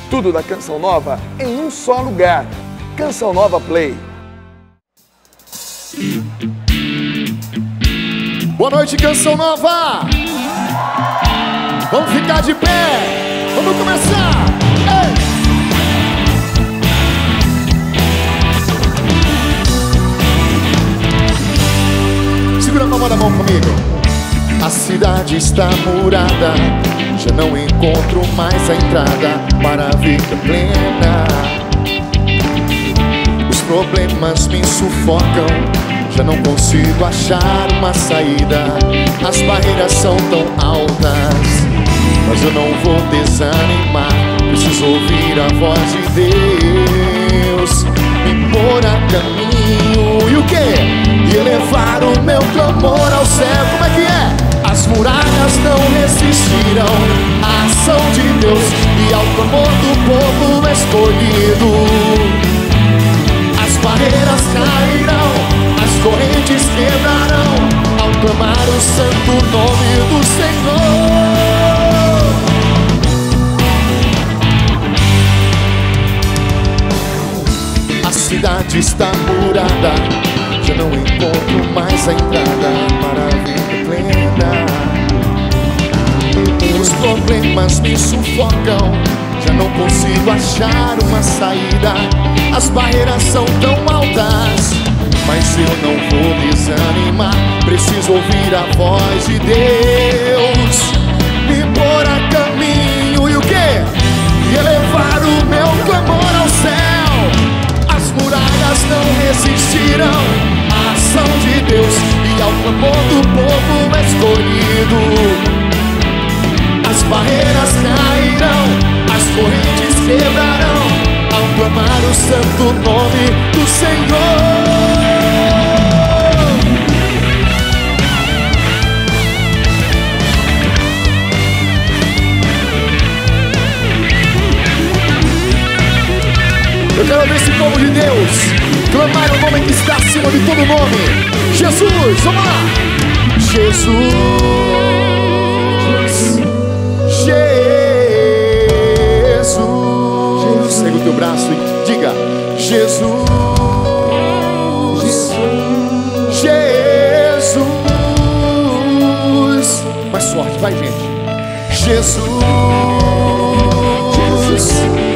Tudo da Canção Nova em um só lugar. Canção Nova Play. Boa noite, Canção Nova! Vamos ficar de pé! Vamos começar! Ei! Segura a palma da mão comigo. A cidade está murada, já não encontro mais a entrada para a vida plena. Os problemas me sufocam, já não consigo achar uma saída. As barreiras são tão altas, mas eu não vou desanimar. Preciso ouvir a voz de Deus, me pôr a caminho. E o quê? E elevar o meu clamor ao céu. Como é que é? As muralhas não resistirão à ação de Deus e ao clamor do povo escolhido. As barreiras cairão, as correntes quebrarão ao clamar o santo nome do Senhor. A cidade está murada, já não encontro mais a entrada para a vida plena. Os problemas me sufocam, já não consigo achar uma saída. As barreiras são tão altas, mas eu não vou desanimar. Preciso ouvir a voz de Deus, me pôr a caminho. E o quê? E elevar o meu clamor ao céu. As muralhas não resistirão à ação de Deus e ao clamor do povo escolhido. As barreiras cairão, as correntes quebrarão ao clamar o santo nome do Senhor. Eu quero ver esse povo de Deus clamar o nome que está acima de todo nome. Jesus, vamos lá. Jesus. Jesus, pega o teu braço e diga: Jesus, Jesus. Mais forte, vai, gente. Jesus, Jesus,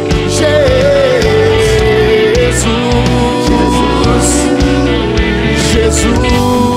Jesus, Jesus.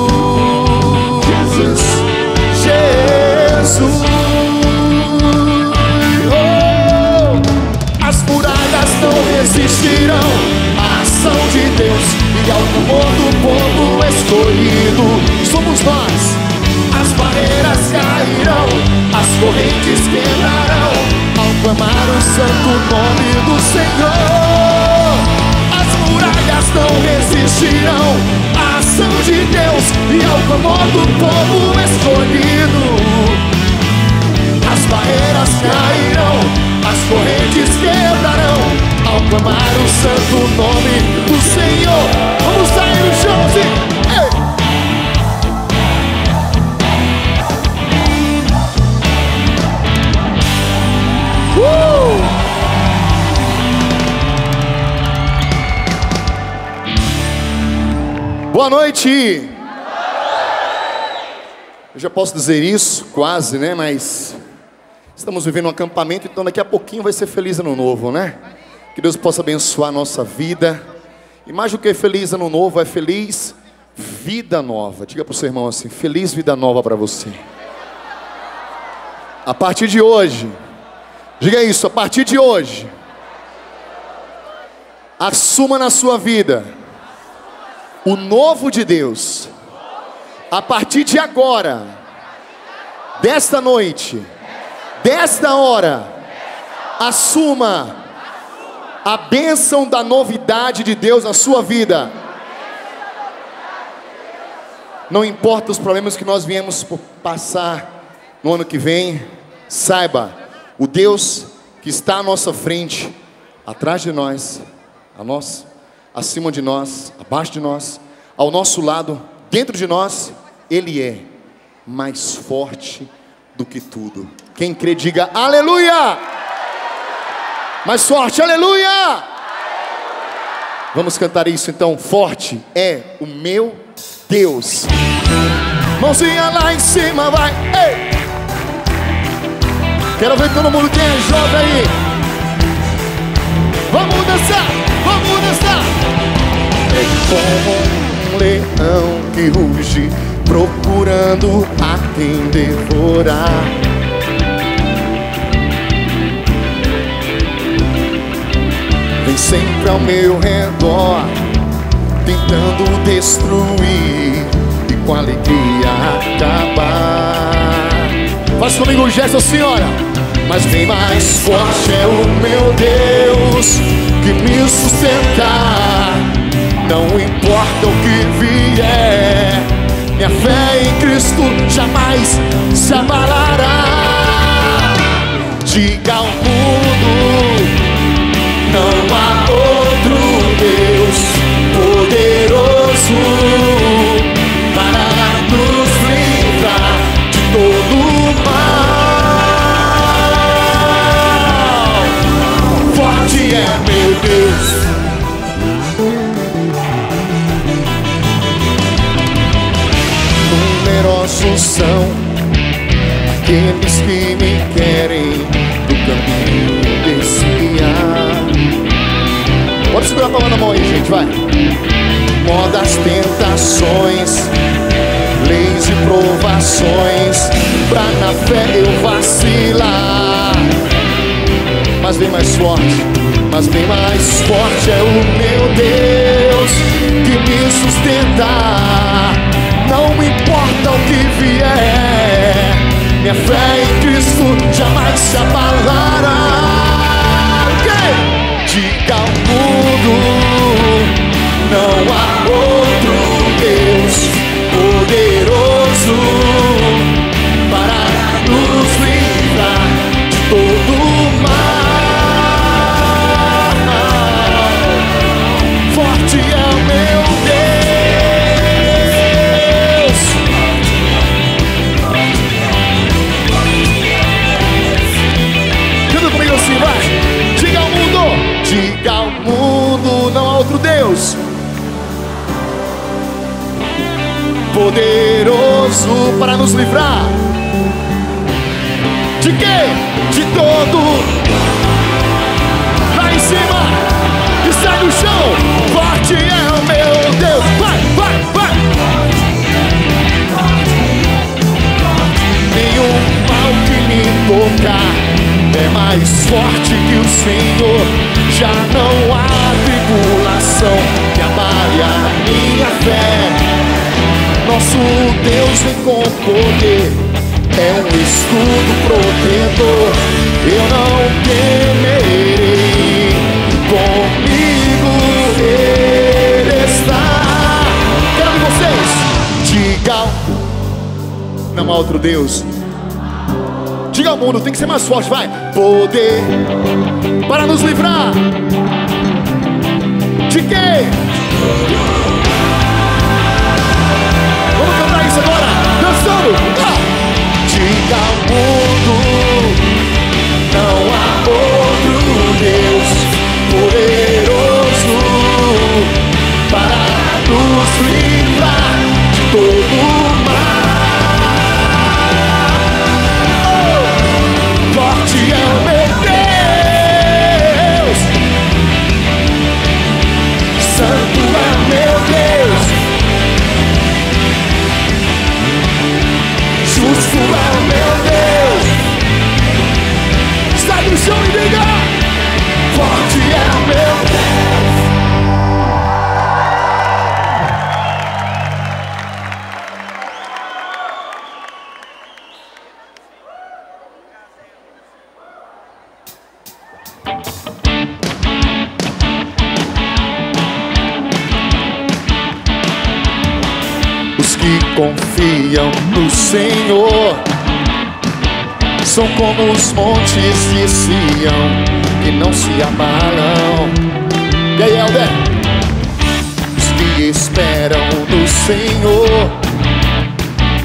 Resistirão à ação de Deus e ao clamor do povo escolhido. Somos nós. As barreiras cairão, as correntes quebrarão ao clamar o santo nome do Senhor. As muralhas não resistirão à ação de Deus e ao clamor do povo escolhido. As barreiras cairão, as correntes quebrarão ao clamar o santo nome do Senhor. Vamos sair no chão assim. Boa noite. Eu já posso dizer isso, quase, né? Mas estamos vivendo um acampamento, então daqui a pouquinho vai ser Feliz Ano Novo, né? Que Deus possa abençoar a nossa vida. E mais do que feliz ano novo, é feliz vida nova. Diga para o seu irmão assim: feliz vida nova para você. A partir de hoje, diga isso, a partir de hoje, assuma na sua vida o novo de Deus. A partir de agora, desta noite, desta hora, assuma a bênção da novidade de Deus na sua vida. Não importa os problemas que nós viemos passar no ano que vem, saiba, o Deus que está à nossa frente, atrás de nós, acima de nós, abaixo de nós, ao nosso lado, dentro de nós, Ele é mais forte do que tudo. Quem crê, diga aleluia! Mais forte, aleluia! Vamos cantar isso então. Forte é o meu Deus. Mãozinha lá em cima, vai. Ei! Quero ver todo mundo que é jovem aí. Vamos dançar, vamos dançar. É como um leão que ruge, procurando a quem devorar. Vem sempre ao meu redor, tentando destruir e com alegria acabar. Faz comigo um gesto assim, olha. Mas bem mais forte é o meu Deus que me sustentar. Não importa o que vier, minha fé em Cristo jamais se abalará. Diga ao mundo, não há outro Deus poderoso para nos livrar de todo o mal. Forte é meu Deus. Numerosos são aqueles que me querem do caminho desviar. Pode segurar a palma na mão aí, gente, vai. Modas, tentações, leis e provações, pra na fé eu vacilar. Mas bem mais forte, mas bem mais forte é o meu Deus que me sustenta. Não importa o que vier, minha fé em Cristo jamais se abalará. Diga ao mundo, não há outro Deus poderoso para nos livrar de todo o mal. Forte é o meu Deus. Canta comigo assim, vai. Diga ao mundo, diga ao mundo, não há outro Deus poderoso para nos livrar. De quê? De todo. Lá em cima e sai do chão. Forte é o meu Deus. Vai, vai, vai. Nenhum mal que me tocar é mais forte que o Senhor. Já não há tribulação que abale a minha fé. Nosso Deus vem com poder, é um escudo protetor. Eu não temerei, comigo Ele está. Quero ver vocês. Diga ao... Não há outro Deus. Diga ao mundo, tem que ser mais forte, vai. Poder para nos livrar. De quem? Vamos cantar isso agora, dançando. Diga ao mundo, não há outro Deus poderoso para nos livrar de todo o mal. Forte é o meu Deus, santo é meu Deus. Justo é o meu Deus. Sai do chão e diga: forte é o meu Deus. Os que confiam no Senhor são como os montes de Sião, que não se abalam. E aí, Helder? Os que esperam no Senhor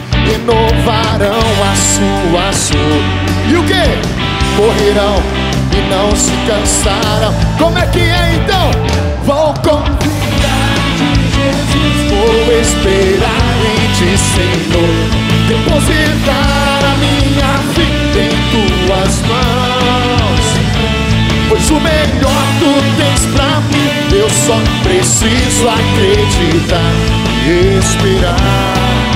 renovarão as suas. E o que? Correrão e e não se cansaram. Como é que é então? Vou confiar em Jesus, vou esperar em ti, Senhor. Depositar a minha vida em tuas mãos, pois o melhor tu tens pra mim. Eu só preciso acreditar e esperar.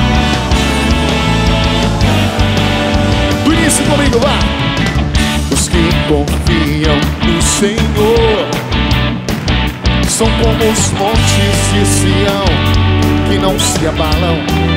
Do início comigo, vá. Os que confiam no Senhor são como os montes de Sião, que não se abalam.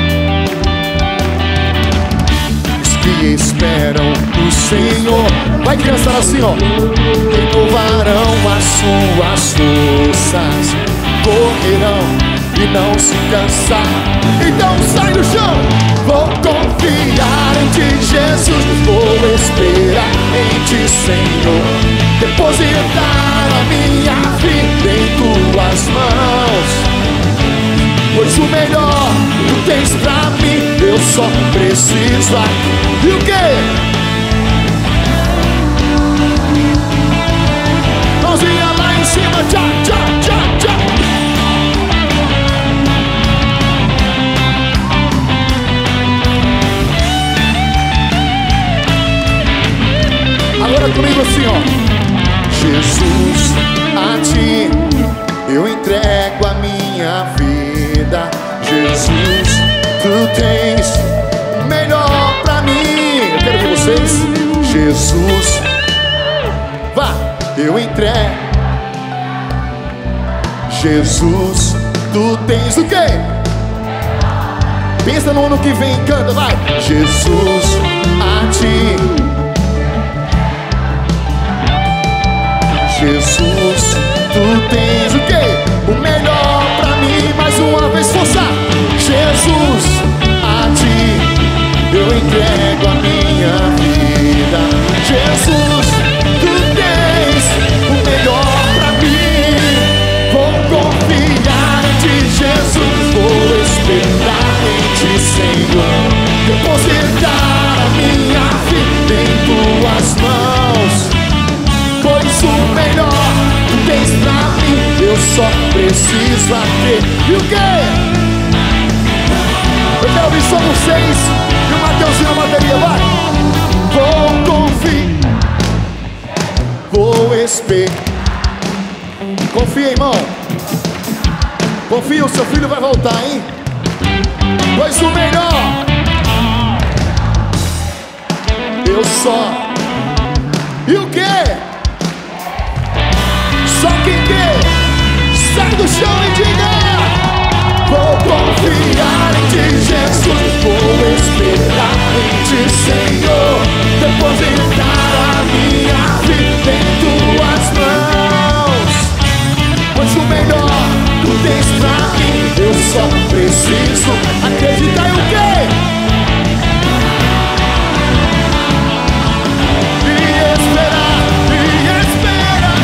Que esperam no Senhor, vai criançada assim, ó, renovarão as suas forças, correrão e não se cansar. Então sai do chão. Vou confiar em ti, Jesus, vou esperar em ti, Senhor. Depositar a minha vida em tuas mãos, pois o melhor tu tens pra mim. Eu só preciso aqui. E o quê? Mãozinha lá em cima, tchau, tchau, tchau, tchau. Agora comigo assim, ó. Jesus, a ti eu entrego a minha vida. Jesus, tu tens o melhor pra mim. Eu quero ver vocês. Jesus, vá, eu entrego. Jesus, tu tens o quê? Pensa no ano que vem, canta, vai. Jesus, a ti. Jesus, tu tens o quê? O melhor pra mim. Mais uma vez, força. Jesus, a ti eu entrego a minha vida. Jesus, tu tens o melhor pra mim. Vou confiar em ti, Jesus, vou esperar em ti, Senhor. Depositar a minha vida em tuas mãos, pois o melhor tu tens pra mim. Eu só preciso aqui. E o quê? Eu quero ouvir só vocês e o Mateuzinho na bateria, vai. Vou confiar, vou esperar. Confia, irmão. Confia, o seu filho vai voltar, hein? Pois o melhor eu só. E o quê? Só quem quer, sai do chão e diga. Vou confiar em ti, Jesus, vou esperar em ti, Senhor. Depositar a minha vida em tuas mãos, pois o melhor tu tens pra mim. Eu só preciso acreditar. E o quê? E esperar, e esperar.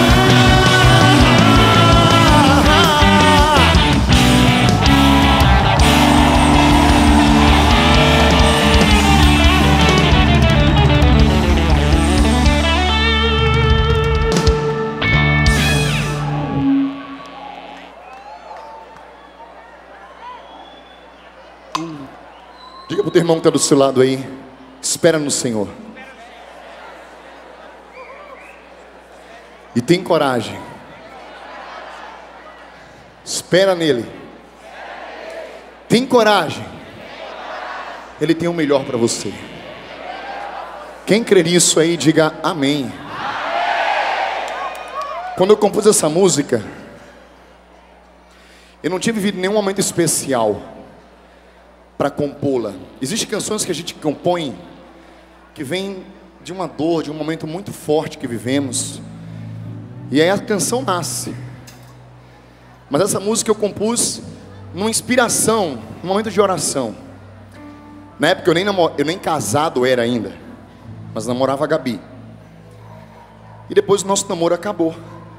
Diga pro teu irmão que está do seu lado aí, espera no Senhor. E tem coragem. Espera nele. Tem coragem. Ele tem o melhor para você. Quem crê nisso aí, diga amém. Quando eu compus essa música, eu não tinha vivido nenhum momento especial para compô-la. Existem canções que a gente compõe que vem de uma dor, de um momento muito forte que vivemos, e aí a canção nasce. Mas essa música eu compus numa inspiração, num momento de oração. Na época eu nem casado era ainda, mas namorava a Gabi. E depois o nosso namoro acabou.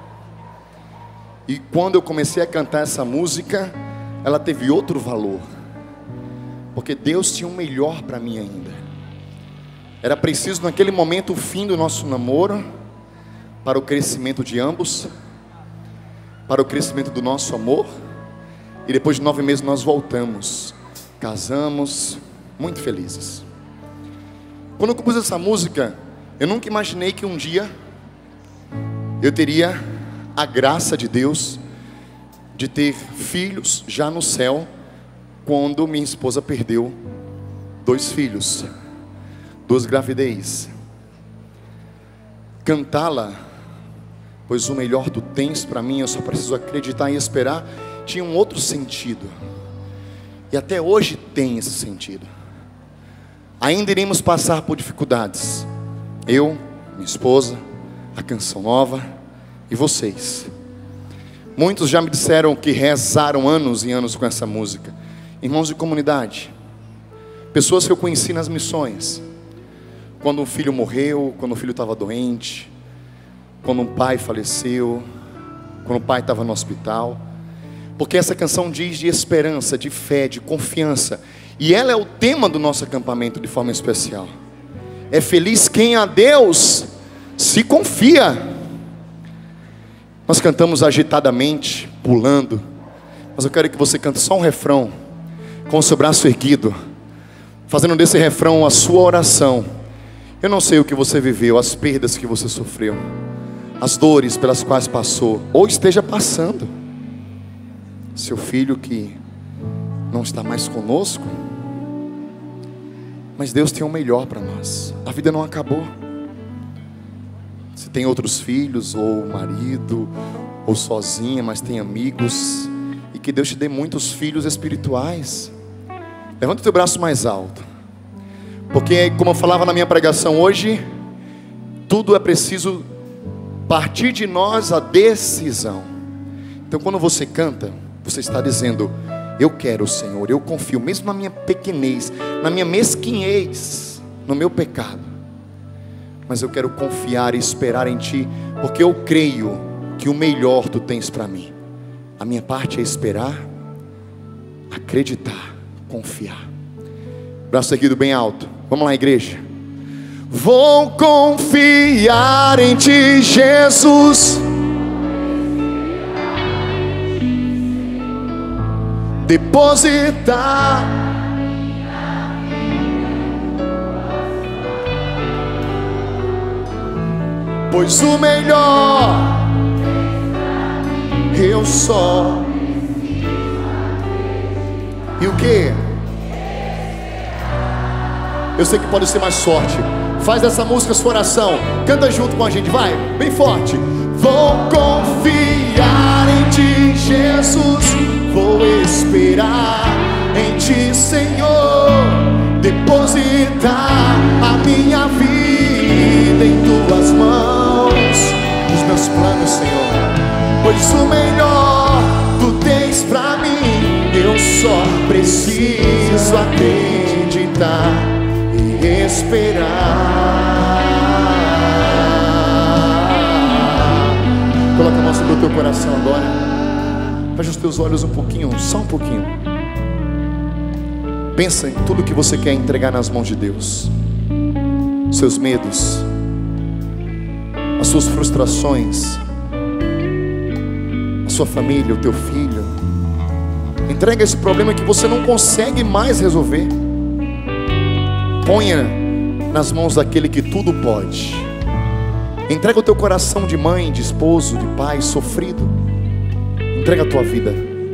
E quando eu comecei a cantar essa música, ela teve outro valor, porque Deus tinha o melhor para mim ainda. Era preciso naquele momento o fim do nosso namoro, para o crescimento de ambos, para o crescimento do nosso amor. E depois de 9 meses nós voltamos, casamos, muito felizes. Quando eu compus essa música, eu nunca imaginei que um dia eu teria a graça de Deus de ter filhos já no céu, quando minha esposa perdeu 2 filhos, 2 gravidez. Cantá-la, pois o melhor tu tens para mim, eu só preciso acreditar e esperar, tinha um outro sentido. E até hoje tem esse sentido. Ainda iremos passar por dificuldades. Eu, minha esposa, a canção nova e vocês. Muitos já me disseram que rezaram anos e anos com essa música. Irmãos de comunidade, pessoas que eu conheci nas missões, quando um filho morreu, quando o filho estava doente, quando um pai faleceu, quando o pai estava no hospital. Porque essa canção diz de esperança, de fé, de confiança. E ela é o tema do nosso acampamento de forma especial. É feliz quem a Deus se confia. Nós cantamos agitadamente, pulando, mas eu quero que você cante só um refrão, com o seu braço erguido, fazendo desse refrão a sua oração. Eu não sei o que você viveu, as perdas que você sofreu, as dores pelas quais passou, ou esteja passando. Seu filho que não está mais conosco, mas Deus tem o melhor para nós. A vida não acabou. Se tem outros filhos, ou marido, ou sozinha, mas tem amigos, e que Deus te dê muitos filhos espirituais. Levanta o teu braço mais alto, porque como eu falava na minha pregação hoje, tudo é preciso partir de nós a decisão. Então quando você canta, você está dizendo: eu quero, Senhor, eu confio, mesmo na minha pequenez, na minha mesquinhez, no meu pecado, mas eu quero confiar e esperar em Ti, porque eu creio que o melhor Tu tens para mim. A minha parte é esperar, acreditar, confiar. Braço erguido bem alto. Vamos lá, igreja. Vou confiar em Ti, Jesus. Depositar pois o melhor eu só. E o que? Eu sei que pode ser mais forte. Faz dessa música sua oração. Canta junto com a gente, vai, bem forte. Vou confiar em Ti, Jesus. Vou esperar em Ti, Senhor. Depositar a minha vida em Tuas mãos, os meus planos, Senhor, pois o melhor Tu tens pra mim. Eu só preciso acreditar e esperar. Coloca a mão sobre o teu coração agora. Fecha os teus olhos um pouquinho, só um pouquinho. Pensa em tudo que você quer entregar nas mãos de Deus. Seus medos, as suas frustrações, a sua família, o teu filho. Entrega esse problema que você não consegue mais resolver. Ponha nas mãos daquele que tudo pode. Entrega o teu coração de mãe, de esposo, de pai sofrido. Entrega a tua vida.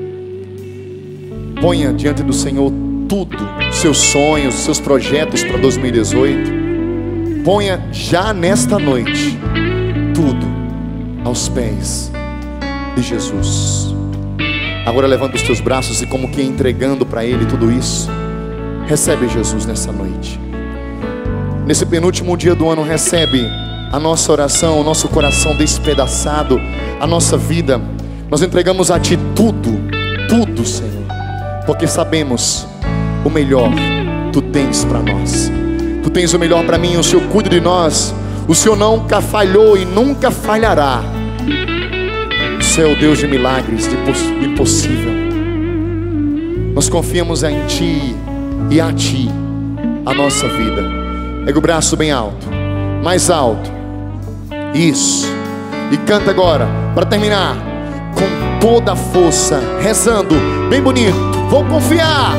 Ponha diante do Senhor tudo, seus sonhos, seus projetos para 2018. Ponha já nesta noite tudo aos pés de Jesus. Agora levanta os teus braços e, como que entregando para Ele tudo isso, recebe Jesus nessa noite. Nesse penúltimo dia do ano, recebe a nossa oração, o nosso coração despedaçado, a nossa vida. Nós entregamos a Ti tudo, tudo, Senhor, porque sabemos o melhor Tu tens para nós. Tu tens o melhor para mim, o Senhor cuida de nós. O Senhor nunca falhou e nunca falhará. O Senhor é o Deus de milagres, de impossível. Nós confiamos em Ti e a Ti a nossa vida. Pega o braço bem alto, mais alto. Isso. E canta agora, para terminar, com toda a força, rezando, bem bonito. Vou confiar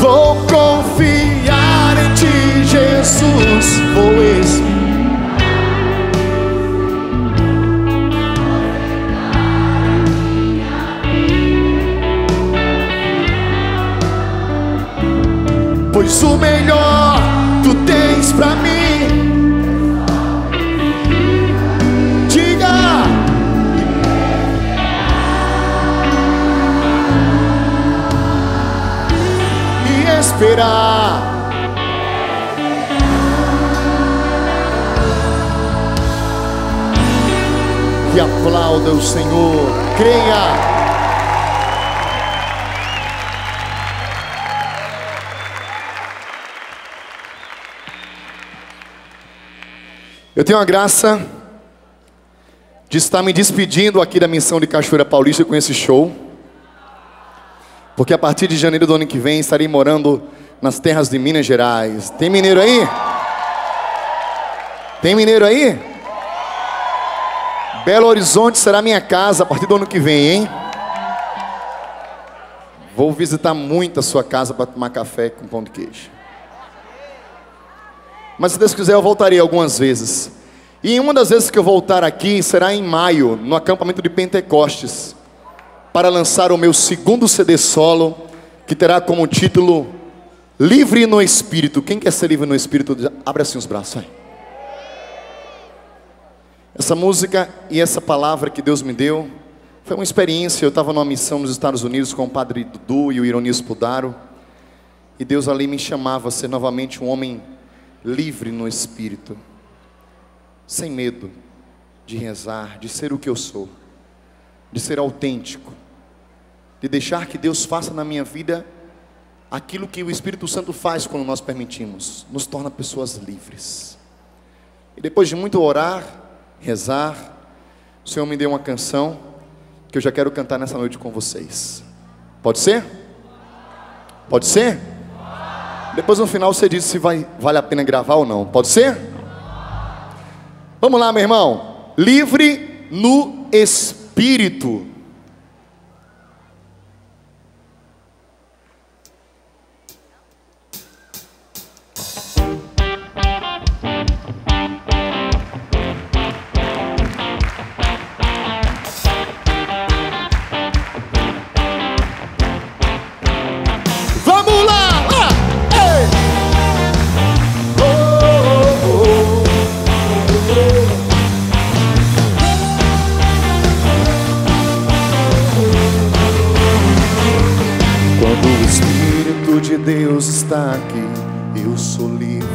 em ti, Jesus. Vou esperar. Pois o melhor tu tens pra mim. Diga. E esperar. E aplauda o Senhor. Creia. Eu tenho a graça de estar me despedindo aqui da missão de Cachoeira Paulista com esse show, porque a partir de janeiro do ano que vem estarei morando nas terras de Minas Gerais. Tem mineiro aí? Tem mineiro aí? Belo Horizonte será minha casa a partir do ano que vem, hein? Vou visitar muito a sua casa para tomar café com pão de queijo. Mas se Deus quiser eu voltarei algumas vezes. E uma das vezes que eu voltar aqui será em maio, no acampamento de Pentecostes, para lançar o meu segundo CD solo, que terá como título Livre no Espírito. Quem quer ser livre no Espírito? Abre assim os braços, vai. Essa música e essa palavra que Deus me deu foi uma experiência. Eu estava numa missão nos Estados Unidos com o Padre Dudu e o Ironias Pudaro, e Deus ali me chamava a ser novamente um homem livre no Espírito, sem medo de rezar, de ser o que eu sou, de ser autêntico, de deixar que Deus faça na minha vida aquilo que o Espírito Santo faz quando nós permitimos, nos torna pessoas livres. E depois de muito orar, rezar, o Senhor me deu uma canção que eu já quero cantar nessa noite com vocês. Pode ser? Pode ser? Depois no final você diz se vale a pena gravar ou não. Pode ser? Vamos lá, meu irmão. Livre no Espírito. Deus está aqui, eu sou livre.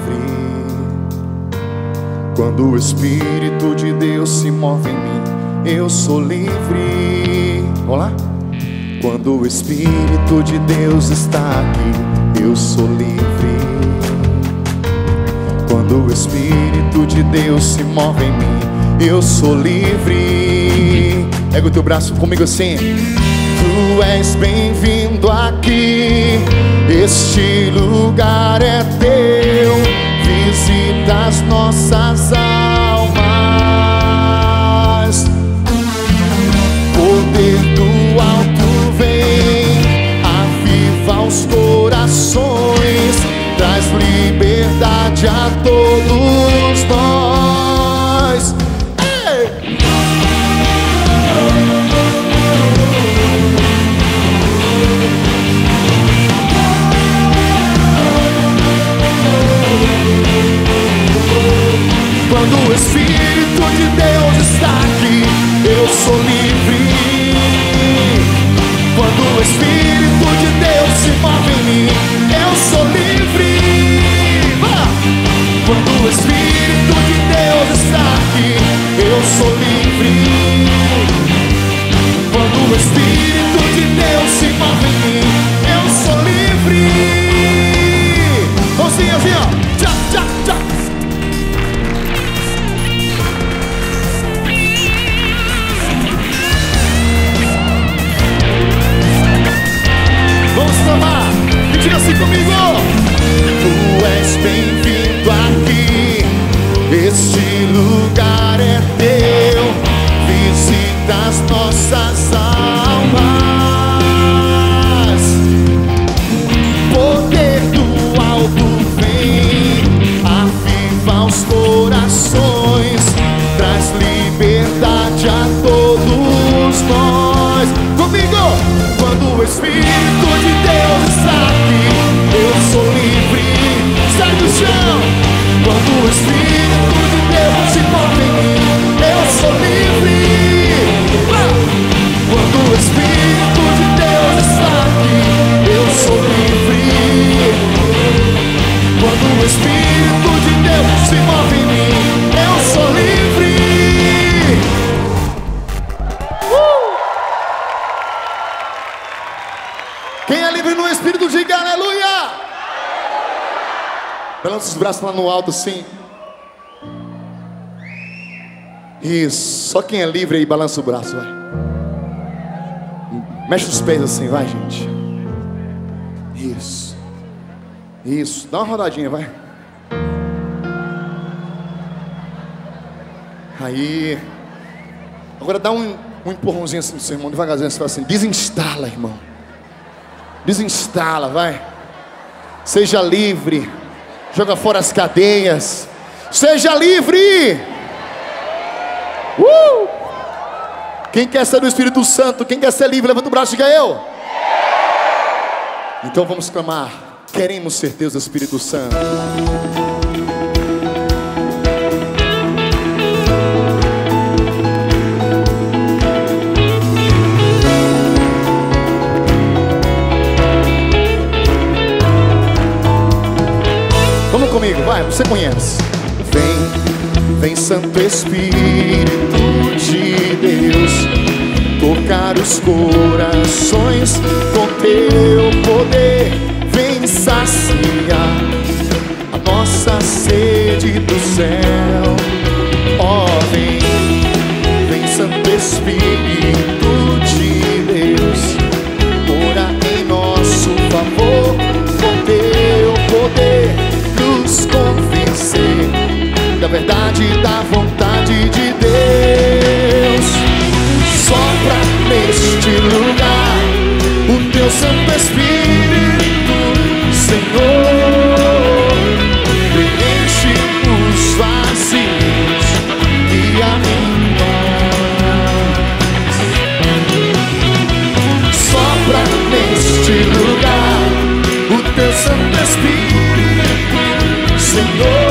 Quando o Espírito de Deus se move em mim, eu sou livre. Vamos lá? Quando o Espírito de Deus está aqui, eu sou livre. Quando o Espírito de Deus se move em mim, eu sou livre. Pega o teu braço comigo assim. Tu és bem-vindo aqui, este lugar é teu. Visita as nossas almas. Poder do alto vem, aviva os corações, traz liberdade a todos nós. Quando o Espírito de Deus está aqui, eu sou livre. Quando o Espírito de Deus se move em mim, eu sou livre. Quando o Espírito de Deus está aqui, eu sou livre. Quando o Espírito de Deus se move em mim, eu sou livre. Mãozinha assim, ó. Tchá, tchá, tchá. nossas almas. Poder do alto vem, aviva os corações, traz liberdade a todos nós. Comigo! Quando o Espírito de Deus está aqui, eu sou livre. Sai do chão! Quando o Espírito de Deus se move em mim, eu sou livre. Quando o Espírito de Deus está aqui, eu sou livre. Quando o Espírito de Deus se move em mim, eu sou livre. Quem é livre no Espírito, diga aleluia. Balança os braços lá no alto assim. Isso, só quem é livre aí balança o braço, vai. Mexe os pés assim, vai, gente. Isso. Isso, dá uma rodadinha, vai. Aí. Agora dá um empurrãozinho assim no seu irmão, devagarzinho, você fala assim: desinstala, irmão. Desinstala, vai. Seja livre. Joga fora as cadeias. Seja livre. Quem quer ser do Espírito Santo? Quem quer ser livre? Levanta o braço e diga eu. Então vamos clamar. Queremos ser Deus do Espírito Santo. Vamos comigo, vai, você conhece. Vem Santo Espírito de Deus, tocar os corações com teu poder. Vem saciar a nossa sede do céu. Ó, vem Santo Espírito de Deus, ora em nosso favor, com teu poder nos convencer da verdade e da vontade de Deus. Sopra neste lugar o teu Santo Espírito, Senhor. Preenche os vazios e em nós. Sopra neste lugar o teu Santo Espírito, Senhor.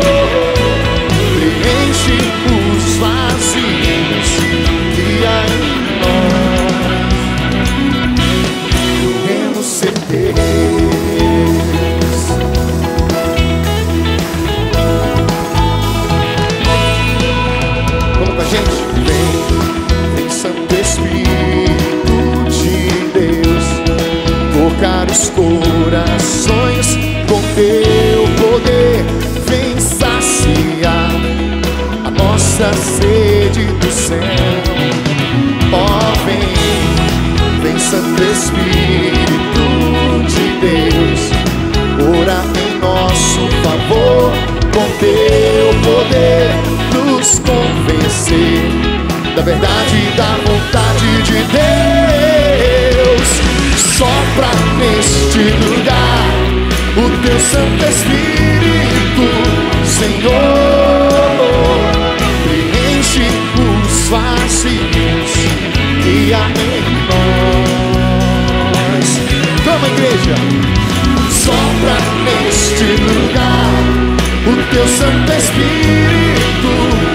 Os corações com teu poder, vem saciar a nossa sede do céu. Ó, vem Santo Espírito de Deus, ora em nosso favor, com teu poder nos convencer da verdade e da vontade de Deus. Sopra neste lugar o teu Santo Espírito, Senhor. Preenche os vazios que há em nós. Vamos, igreja. Sopra neste lugar o teu Santo Espírito,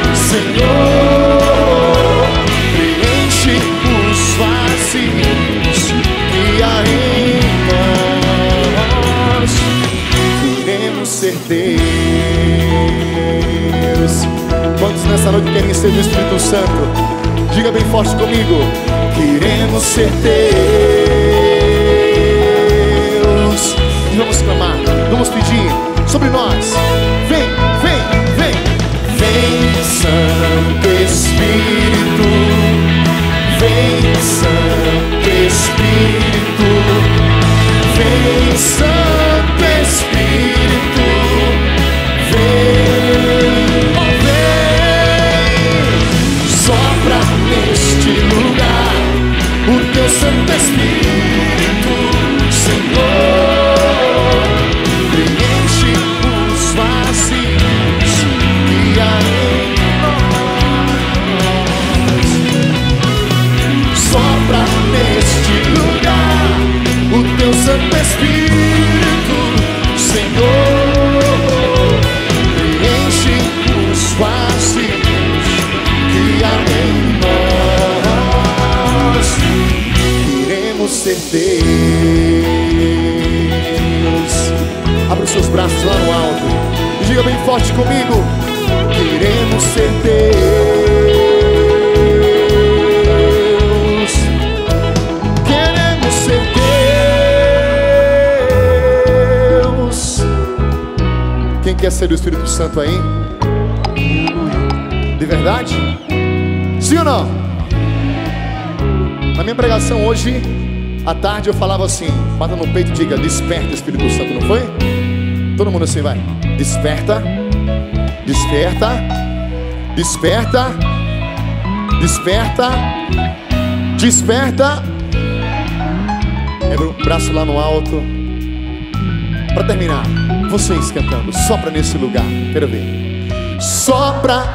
Senhor. Preenche os vazios que há em nós. Queremos ser Deus. Quantos nessa noite querem ser do Espírito Santo? Diga bem forte comigo: queremos ser Deus. E vamos clamar, vamos pedir sobre nós. Vem, vem, vem. Vem Santo Espírito, vem Santo Espírito, vem Santo Espírito, vem, oh, vem. Sopra neste lugar o teu Santo Espírito, Senhor, preenche os vazios que há em nós. Sopra neste lugar o teu Santo Espírito, Senhor, preenche os vazios que há em nós. Queremos ser Deus. Abra os seus braços lá no alto e diga bem forte comigo: queremos ser Deus. Queremos ser Deus. Quem quer ser o Espírito Santo aí? De verdade? Sim ou não? Na minha pregação hoje à tarde eu falava assim, bata no peito e diga: desperta, Espírito Santo, não foi? Todo mundo assim vai: desperta, desperta, desperta, desperta, desperta. Lembra o braço lá no alto. Para terminar, vocês cantando, sopra nesse lugar, quero ver. Sopra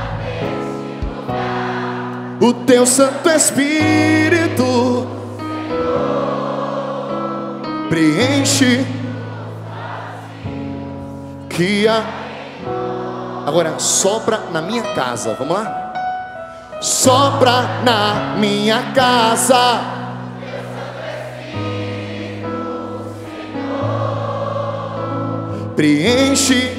o teu Santo Espírito, preenche que há. Agora sopra na minha casa, vamos lá? Sopra na minha casa, preenche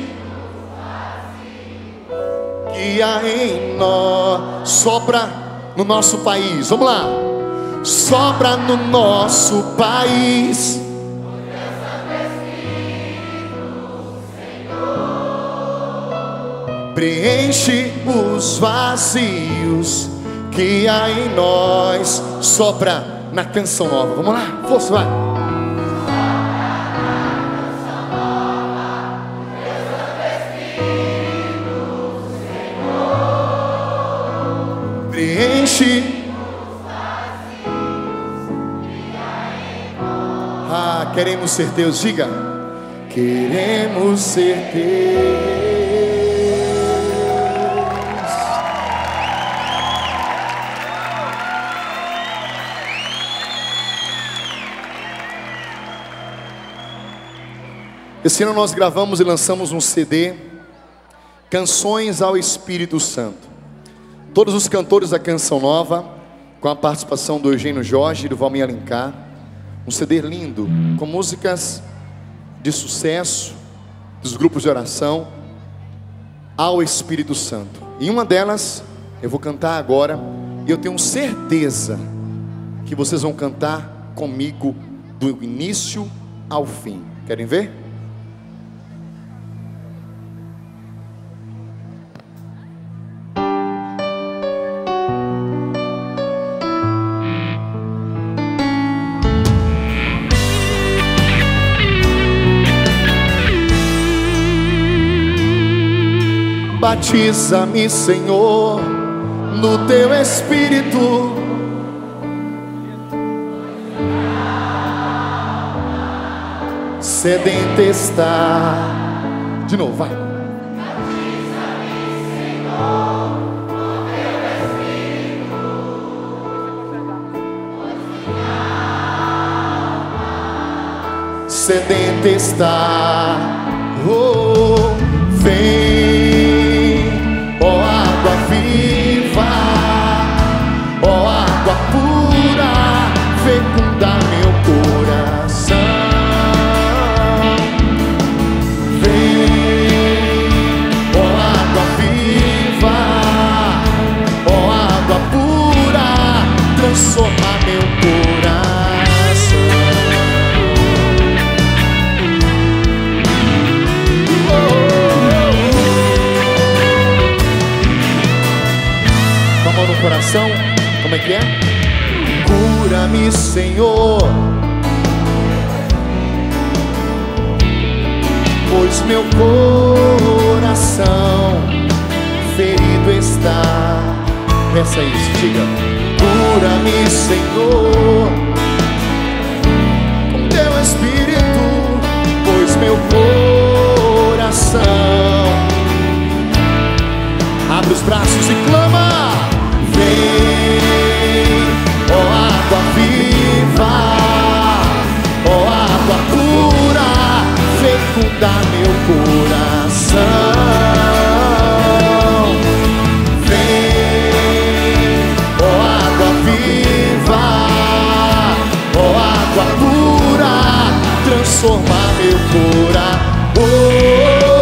que há em nós. Sopra no nosso país, vamos lá. Sopra no nosso país, preenche os vazios que há em nós. Sopra na canção nova, vamos lá, força, vai. Preenche. Ah, queremos ser Deus, diga: queremos ser Deus. Esse ano nós gravamos e lançamos um CD, Canções ao Espírito Santo. Todos os cantores da Canção Nova, com a participação do Eugênio Jorge e do Valmir Alencar. Um CD lindo, com músicas de sucesso dos grupos de oração ao Espírito Santo. E uma delas eu vou cantar agora, e eu tenho certeza que vocês vão cantar comigo do início ao fim. Querem ver? Batiza-me, Senhor, no teu Espírito, sedenta está. De novo, vai. Batiza-me, Senhor, no teu Espírito, sedenta está. Oh, vem, ó água viva, ó água pura, fecunda meu coração. Vem, ó água viva, ó água pura, transforma meu coração. Com a mão no coração, como é que é? Cura-me, Senhor, pois meu coração ferido está. Peça isso, diga: cura-me, Senhor, transformar meu coração.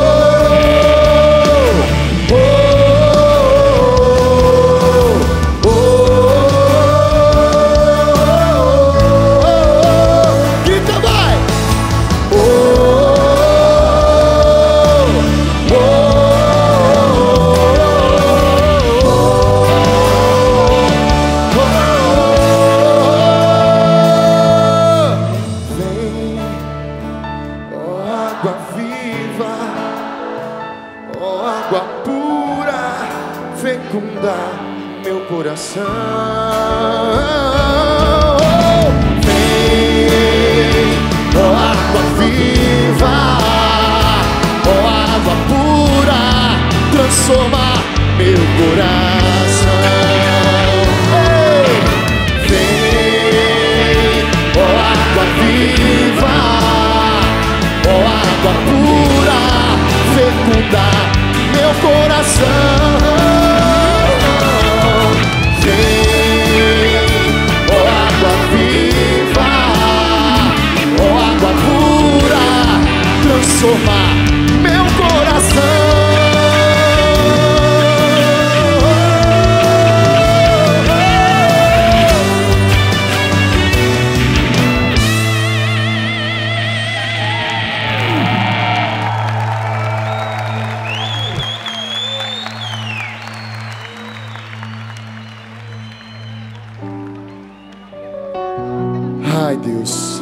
Meu coração, vem, ó água viva, ó água pura, transforma meu coração. Vem, ó água viva, ó água pura, fecundar meu coração. Transformar meu coração. Ai, Deus.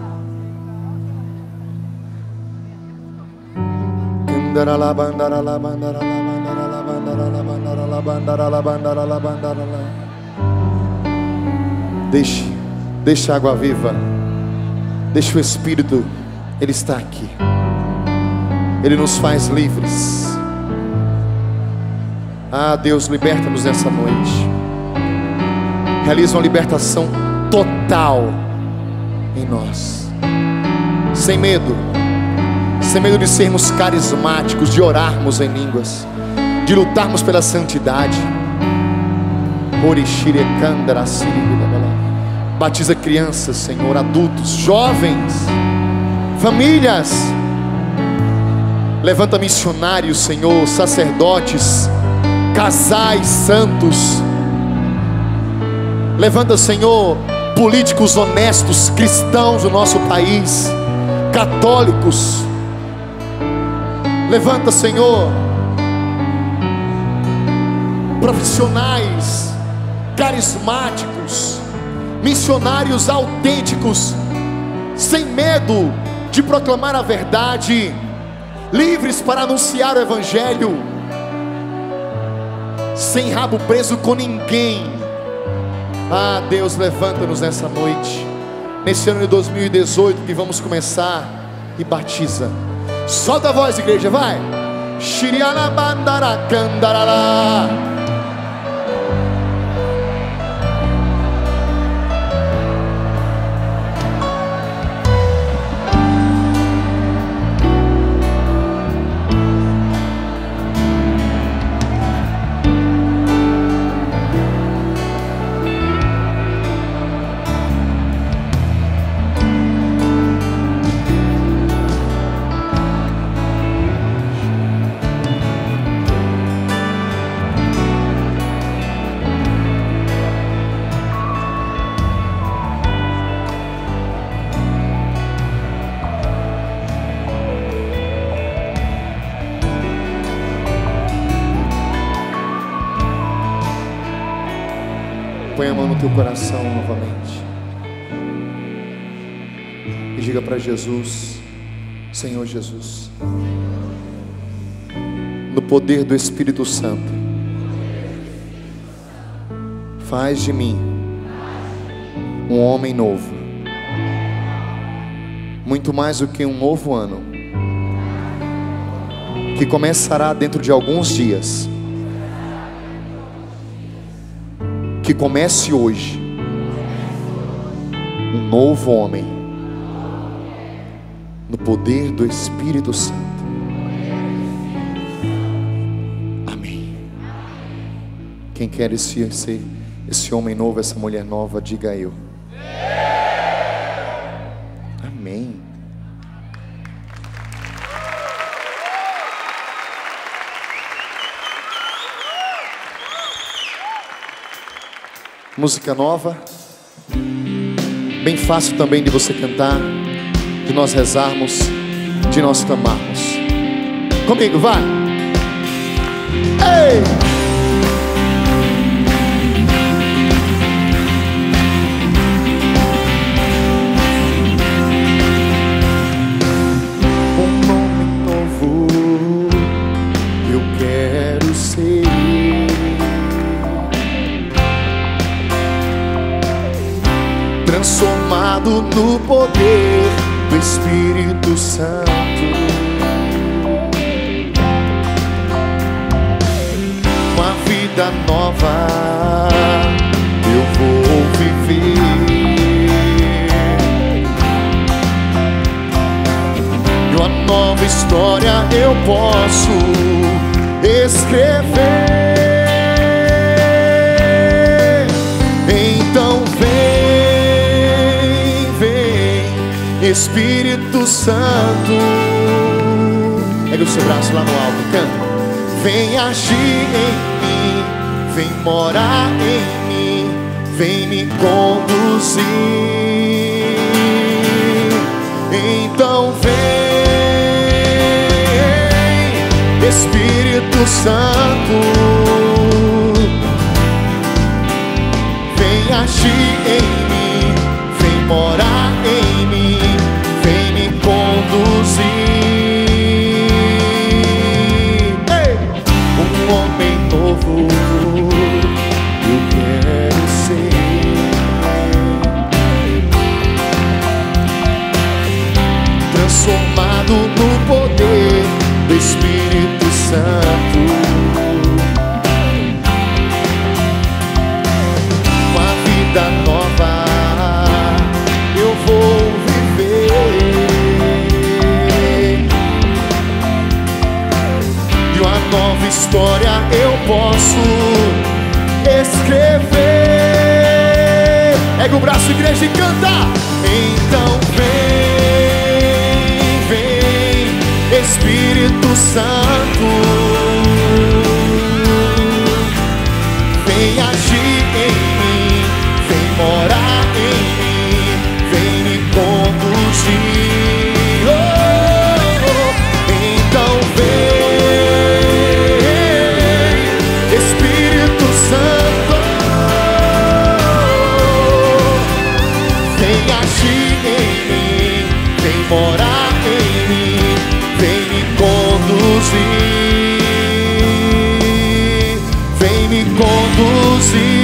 Deixa a água viva, deixa o Espírito, Ele está aqui, Ele nos faz livres. Ah, Deus, liberta-nos nessa noite, realiza uma libertação total em nós, sem medo de sermos carismáticos, de orarmos em línguas, de lutarmos pela santidade. Batiza crianças, Senhor, adultos, jovens, famílias. Levanta missionários, Senhor, sacerdotes, casais santos. Levanta, Senhor, políticos honestos, cristãos do nosso país, católicos. Levanta, Senhor, profissionais carismáticos, missionários autênticos, sem medo de proclamar a verdade, livres para anunciar o Evangelho, sem rabo preso com ninguém. Ah, Deus, levanta-nos nessa noite, nesse ano de 2018 que vamos começar, e batiza. Solta a voz, igreja, vai. Shiriana bandara candarala. Põe a mão no teu coração novamente e diga para Jesus: Senhor Jesus, no poder do Espírito Santo, faz de mim um homem novo, muito mais do que um novo ano, que começará dentro de alguns dias. Que comece hoje um novo homem, no poder do Espírito Santo. Amém. Quem quer esse homem novo, essa mulher nova, diga eu. Amém. Música nova, bem fácil também de você cantar, de nós rezarmos, de nós clamarmos. Comigo, vai! Ei! Um nome novo eu quero ser. Transformado no poder do Espírito Santo. Uma vida nova eu vou viver. E uma nova história eu posso escrever. Então Espírito Santo, pega o seu braço lá no alto, canta. Vem agir em mim, vem morar em mim, vem me conduzir. Então vem, Espírito Santo, vem agir em mim, vem morar em mim, vem me conduzir. Ei! Um homem novo eu quero ser. Transformado no poder do Espírito Santo. Uma vida nova eu vou viver. E uma nova história eu posso escrever. Pega o braço, igreja, e canta. Então vem, Espírito Santo, vem agir em mim, vem morar em mim, vem me conduzir. Oh, oh. Então vem, Espírito Santo, vem agir em mim, vem morar em mim, vem me conduzir, vem me conduzir.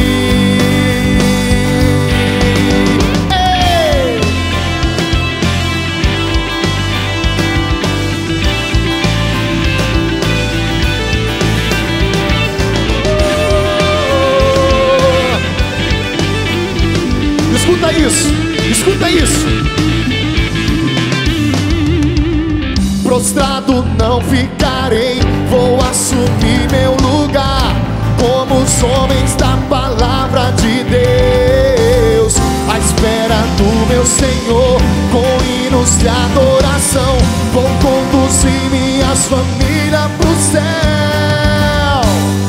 Escuta isso, escuta isso. Prostrado não ficarei, vou assumir meu lugar como os homens da palavra de Deus, à espera do meu Senhor, com hinos de adoração, vou conduzir minhas famílias pro céu.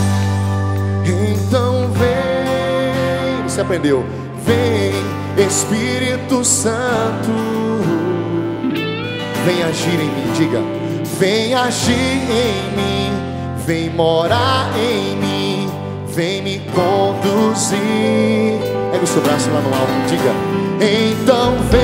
Então vem, você aprendeu? Vem, Espírito Santo, vem agir em mim, diga. Vem agir em mim, vem morar em mim, vem me conduzir. Pega o seu braço lá no alto, diga. Então vem,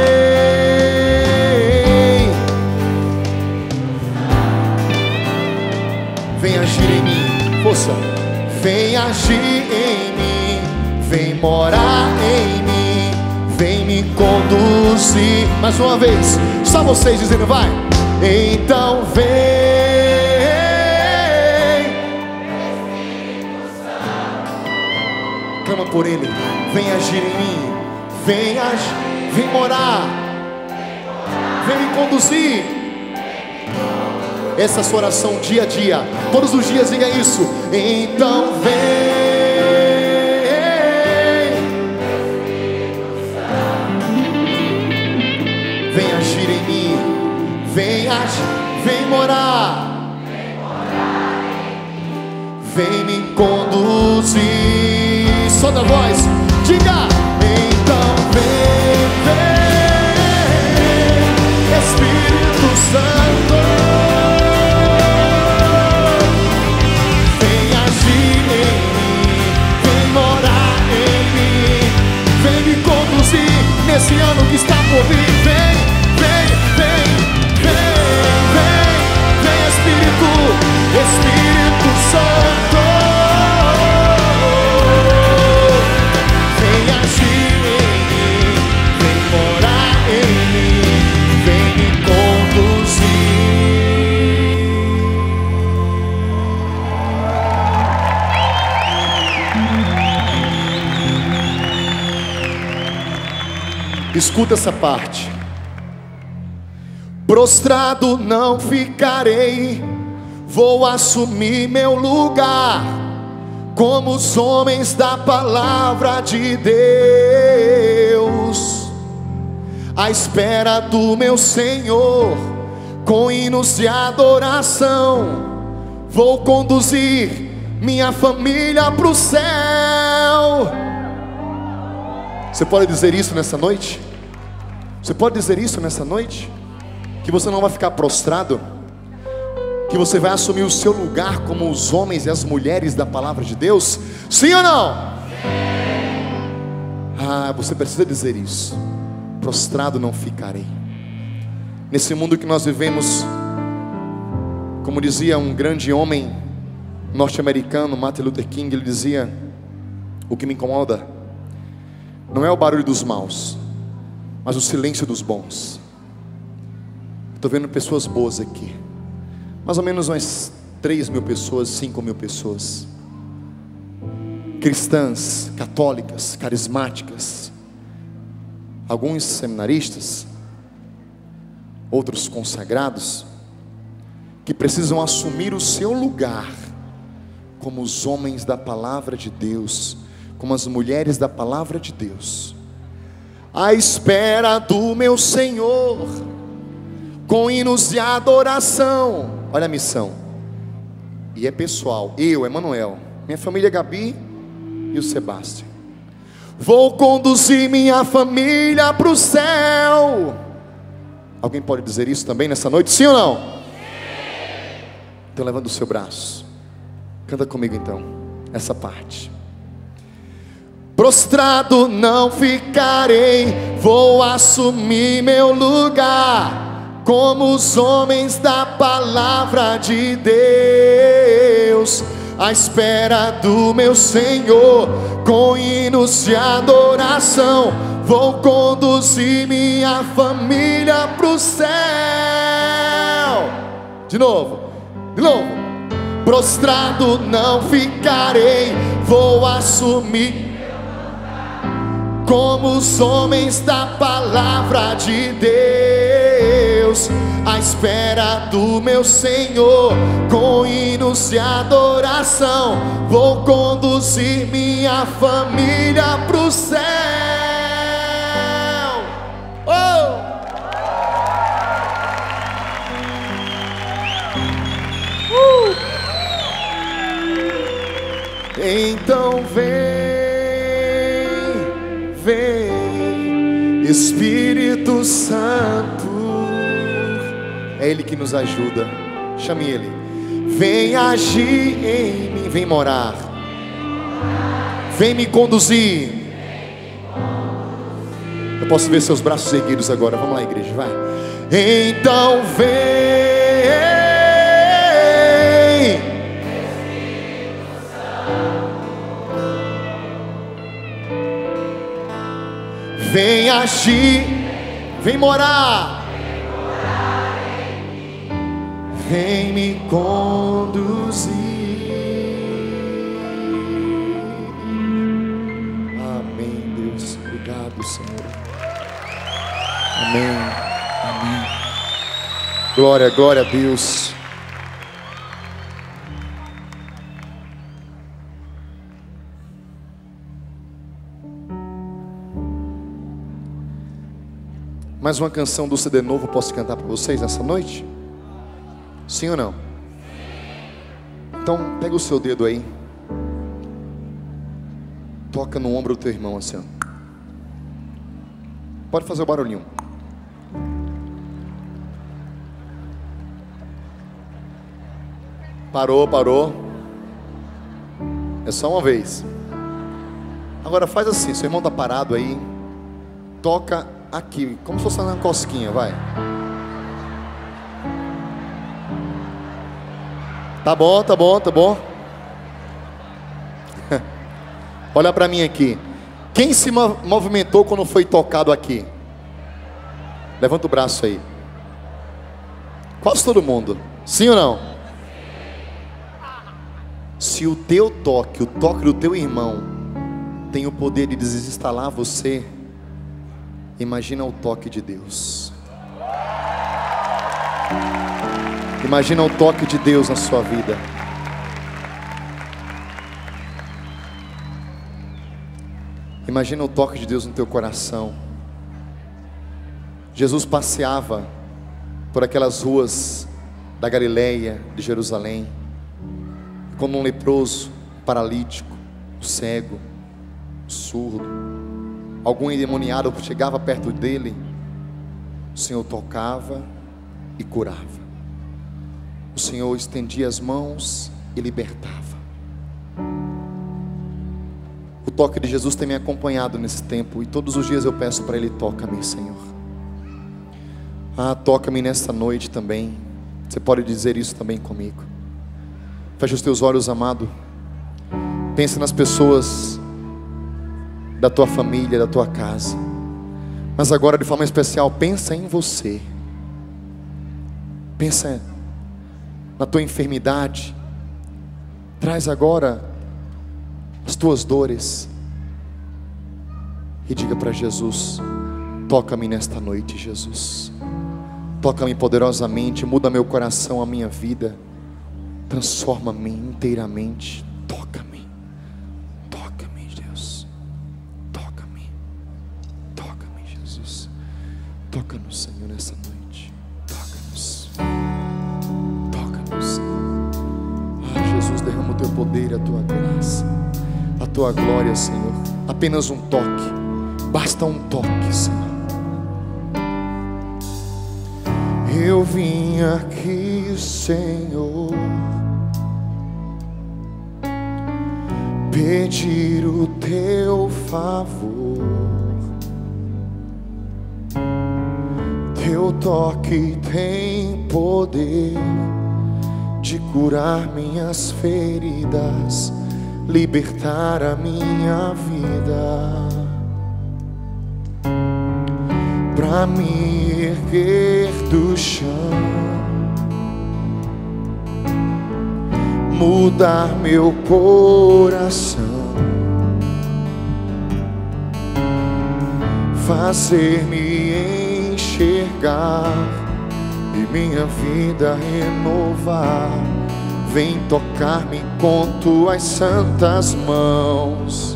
vem agir em mim, força. Vem agir em mim, vem morar em mim, vem me conduzir. Mais uma vez, só vocês dizendo, vai. Então vem, clama por Ele. Vem agir em mim, vem agir, vem morar, vem me conduzir. Essa é a sua oração dia a dia, todos os dias diga isso. Então vem, vem agir em mim, vem agir, vem morar, vem me conduzir. som da voz. Diga: então vem, vem, Espírito Santo, vem agir em mim, vem morar em mim, vem me conduzir nesse ano que está por vir. Vem, vem, vem, vem, vem, vem, Espírito Santo, vem agir em mim, vem morar em mim, vem me conduzir. Escuta essa parte. Prostrado não ficarei, vou assumir meu lugar como os homens da palavra de Deus, à espera do meu Senhor, com hinos de adoração, vou conduzir minha família para o céu. Você pode dizer isso nessa noite? Você pode dizer isso nessa noite? Que você não vai ficar prostrado, que você vai assumir o seu lugar como os homens e as mulheres da palavra de Deus? Sim ou não? Ah, você precisa dizer isso. Prostrado não ficarei. Nesse mundo que nós vivemos, como dizia um grande homem norte-americano, Martin Luther King, ele dizia: o que me incomoda não é o barulho dos maus, mas o silêncio dos bons. Estou vendo pessoas boas aqui, mais ou menos umas 3.000 pessoas, 5.000 pessoas, cristãs, católicas, carismáticas, alguns seminaristas, outros consagrados, que precisam assumir o seu lugar como os homens da palavra de Deus, como as mulheres da palavra de Deus, à espera do meu Senhor, com hinos de adoração. Olha a missão, e é pessoal. Eu, Emanuel, minha família Gabi e o Sebastião, vou conduzir minha família para o céu. Alguém pode dizer isso também nessa noite, sim ou não? Sim. Então levanta o seu braço, canta comigo então essa parte. Prostrado não ficarei, vou assumir meu lugar como os homens da palavra de Deus, à espera do meu Senhor, com hinos de adoração, vou conduzir minha família para o céu. De novo. Prostrado não ficarei, vou assumir como os homens da palavra de Deus, à espera do meu Senhor, com hinos de adoração, vou conduzir minha família para o céu. Oh! Então vem, Espírito Santo, é Ele que nos ajuda. Chame Ele. Vem agir em mim, vem morar, vem me conduzir. Eu posso ver seus braços erguidos agora. Vamos lá, igreja, vai. Então vem, vem agir, vem morar, vem me conduzir. Amém, Deus. Obrigado, Senhor. Amém. Amém. Glória, glória a Deus. Mais uma canção do CD novo, posso cantar para vocês nessa noite? Sim ou não? Então pega o seu dedo aí Toca no ombro do teu irmão assim, ó. Pode fazer o barulhinho. Parou, parou. É só uma vez. Agora faz assim, seu irmão está parado aí. Toca aqui, como se fosse uma cosquinha, vai. Tá bom, tá bom, tá bom. Olha para mim aqui. Quem se movimentou quando foi tocado aqui? Levanta o braço aí. Quase todo mundo. Sim ou não? Se o teu toque, o toque do teu irmão, tem o poder de desinstalar você, imagina o toque de Deus. Imagina o toque de Deus na sua vida. Imagina o toque de Deus no teu coração. Jesus passeava por aquelas ruas da Galileia, de Jerusalém, quando um leproso, paralítico, cego, surdo, algum endemoniado chegava perto dele, o Senhor tocava e curava. O Senhor estendia as mãos e libertava. O toque de Jesus tem me acompanhado nesse tempo, e todos os dias eu peço para Ele: toca-me, Senhor. Toca-me nesta noite também. Você pode dizer isso também comigo. Feche os teus olhos, amado. Pensa nas pessoas da tua família, da tua casa. Mas agora, de forma especial, pensa em você. Pensa na tua enfermidade. Traz agora as tuas dores e diga para Jesus: toca-me nesta noite, Jesus. Toca-me poderosamente, muda meu coração, a minha vida. Transforma-me inteiramente. Toca-me, toca-me, Deus. Toca-me, toca-me, Jesus. Toca-nos, Senhor, nessa noite. Toca-nos, toca-nos, Senhor. Jesus, derrama o teu poder, a tua graça, a tua glória, Senhor. Apenas um toque, basta um toque, Senhor. Eu vim aqui, Senhor, pedir o teu favor. Teu toque tem poder de curar minhas feridas, libertar a minha vida, pra me erguer do chão, mudar meu coração, fazer-me enxergar e minha vida renovar. Vem tocar-me com tuas santas mãos.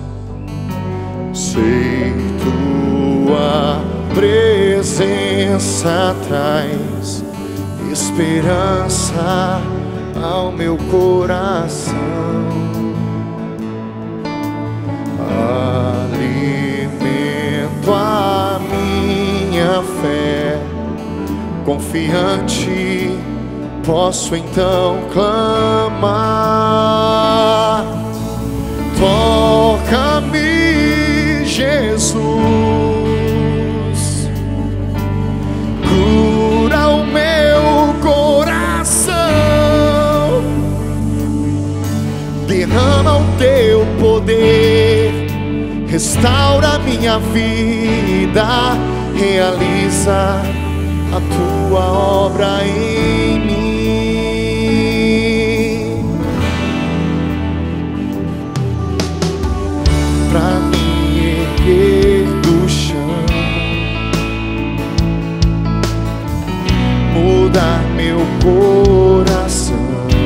Sei tua presença traz esperança ao meu coração, alimento a minha fé, confiante posso então clamar. Toca-me, Jesus, cura o meu coração, derrama o teu poder, restaura minha vida, realiza a tua obra em mim. Pra me erguer do chão, mudar meu coração,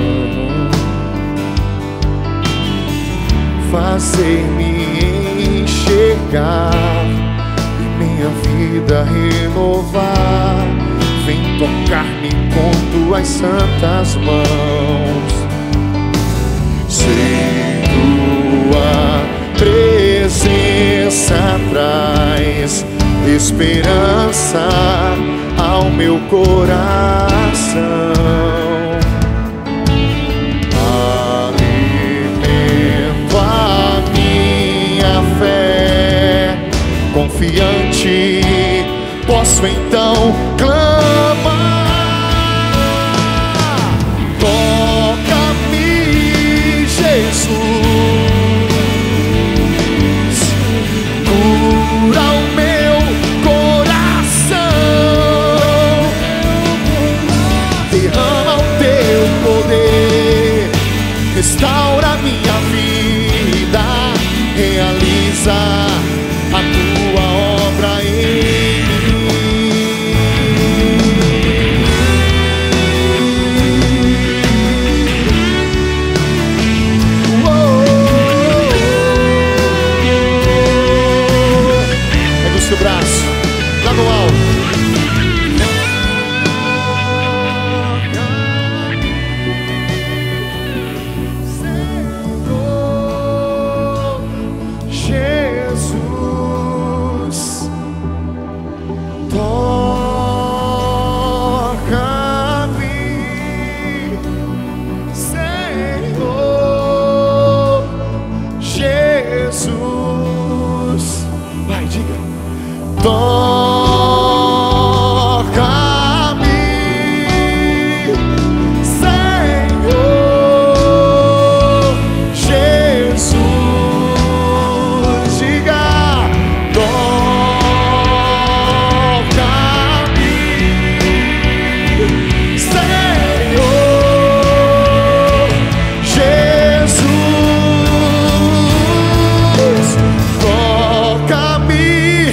fazer-me enxergar e minha vida renovar. Vem tocar-me com tuas santas mãos. Sei tua presença força traz esperança ao meu coração. Alimento a minha fé, confiante, posso então clamar. Toca-me, Jesus, cura o meu coração, derrama o teu poder, restaura minha vida, realiza a tua obra em seu braço, lá no alto. Senhor Jesus, toca-me, Senhor Jesus. Vai, diga. Toca-me, Senhor Jesus. Diga, toca-me, Senhor Jesus. Toca-me,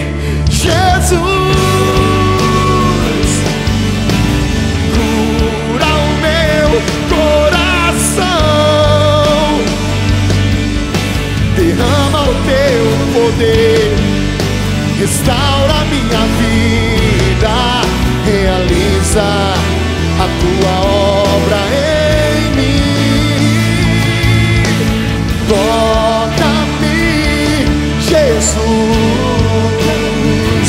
Jesus, cura o meu coração, derrama o teu poder, restaura minha vida, realiza a tua obra em mim. Toca-me, Jesus,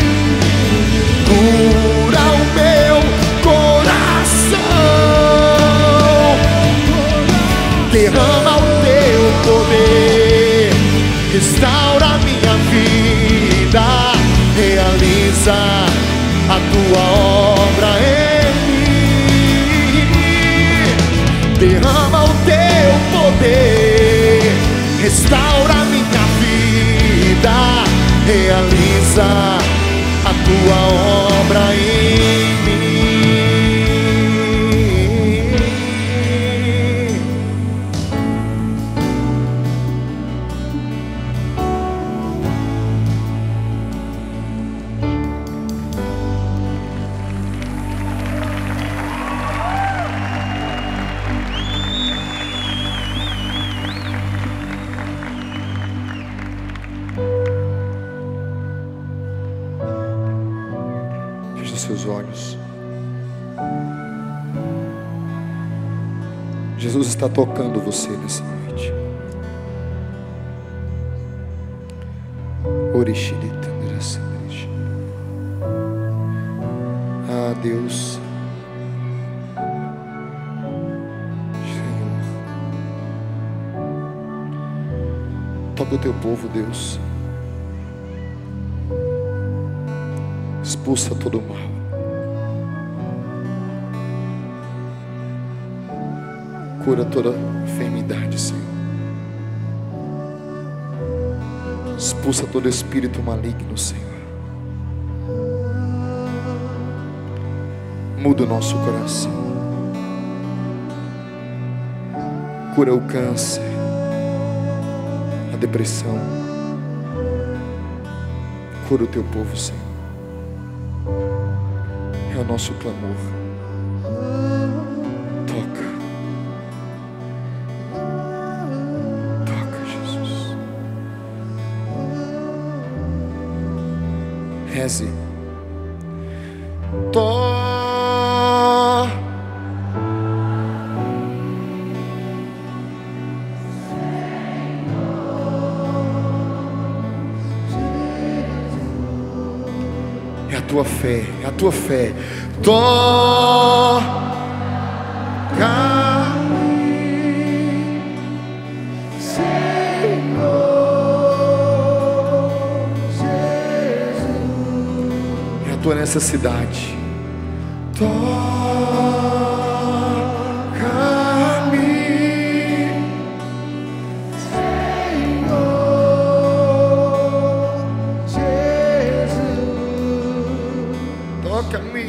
cura o meu coração, derrama o teu poder, restaura minha vida, realiza a tua obra em mim. Derrama o teu poder, restaura minha vida, realiza a tua obra em mim. Feche seus olhos. Jesus está tocando você nessa noite. Ah, Deus, Senhor, toca o teu povo, Deus. Expulsa todo o mal. Cura toda enfermidade, Senhor. Expulsa todo espírito maligno, Senhor. Muda o nosso coração. Cura o câncer, a depressão. Cura o teu povo, Senhor. É o nosso clamor. Toca. Toca, Jesus. Reze. É a tua fé, é a tua fé. Toca-me, Senhor Jesus. é a tua necessidade. Toca-me, Senhor Jesus. toca-me.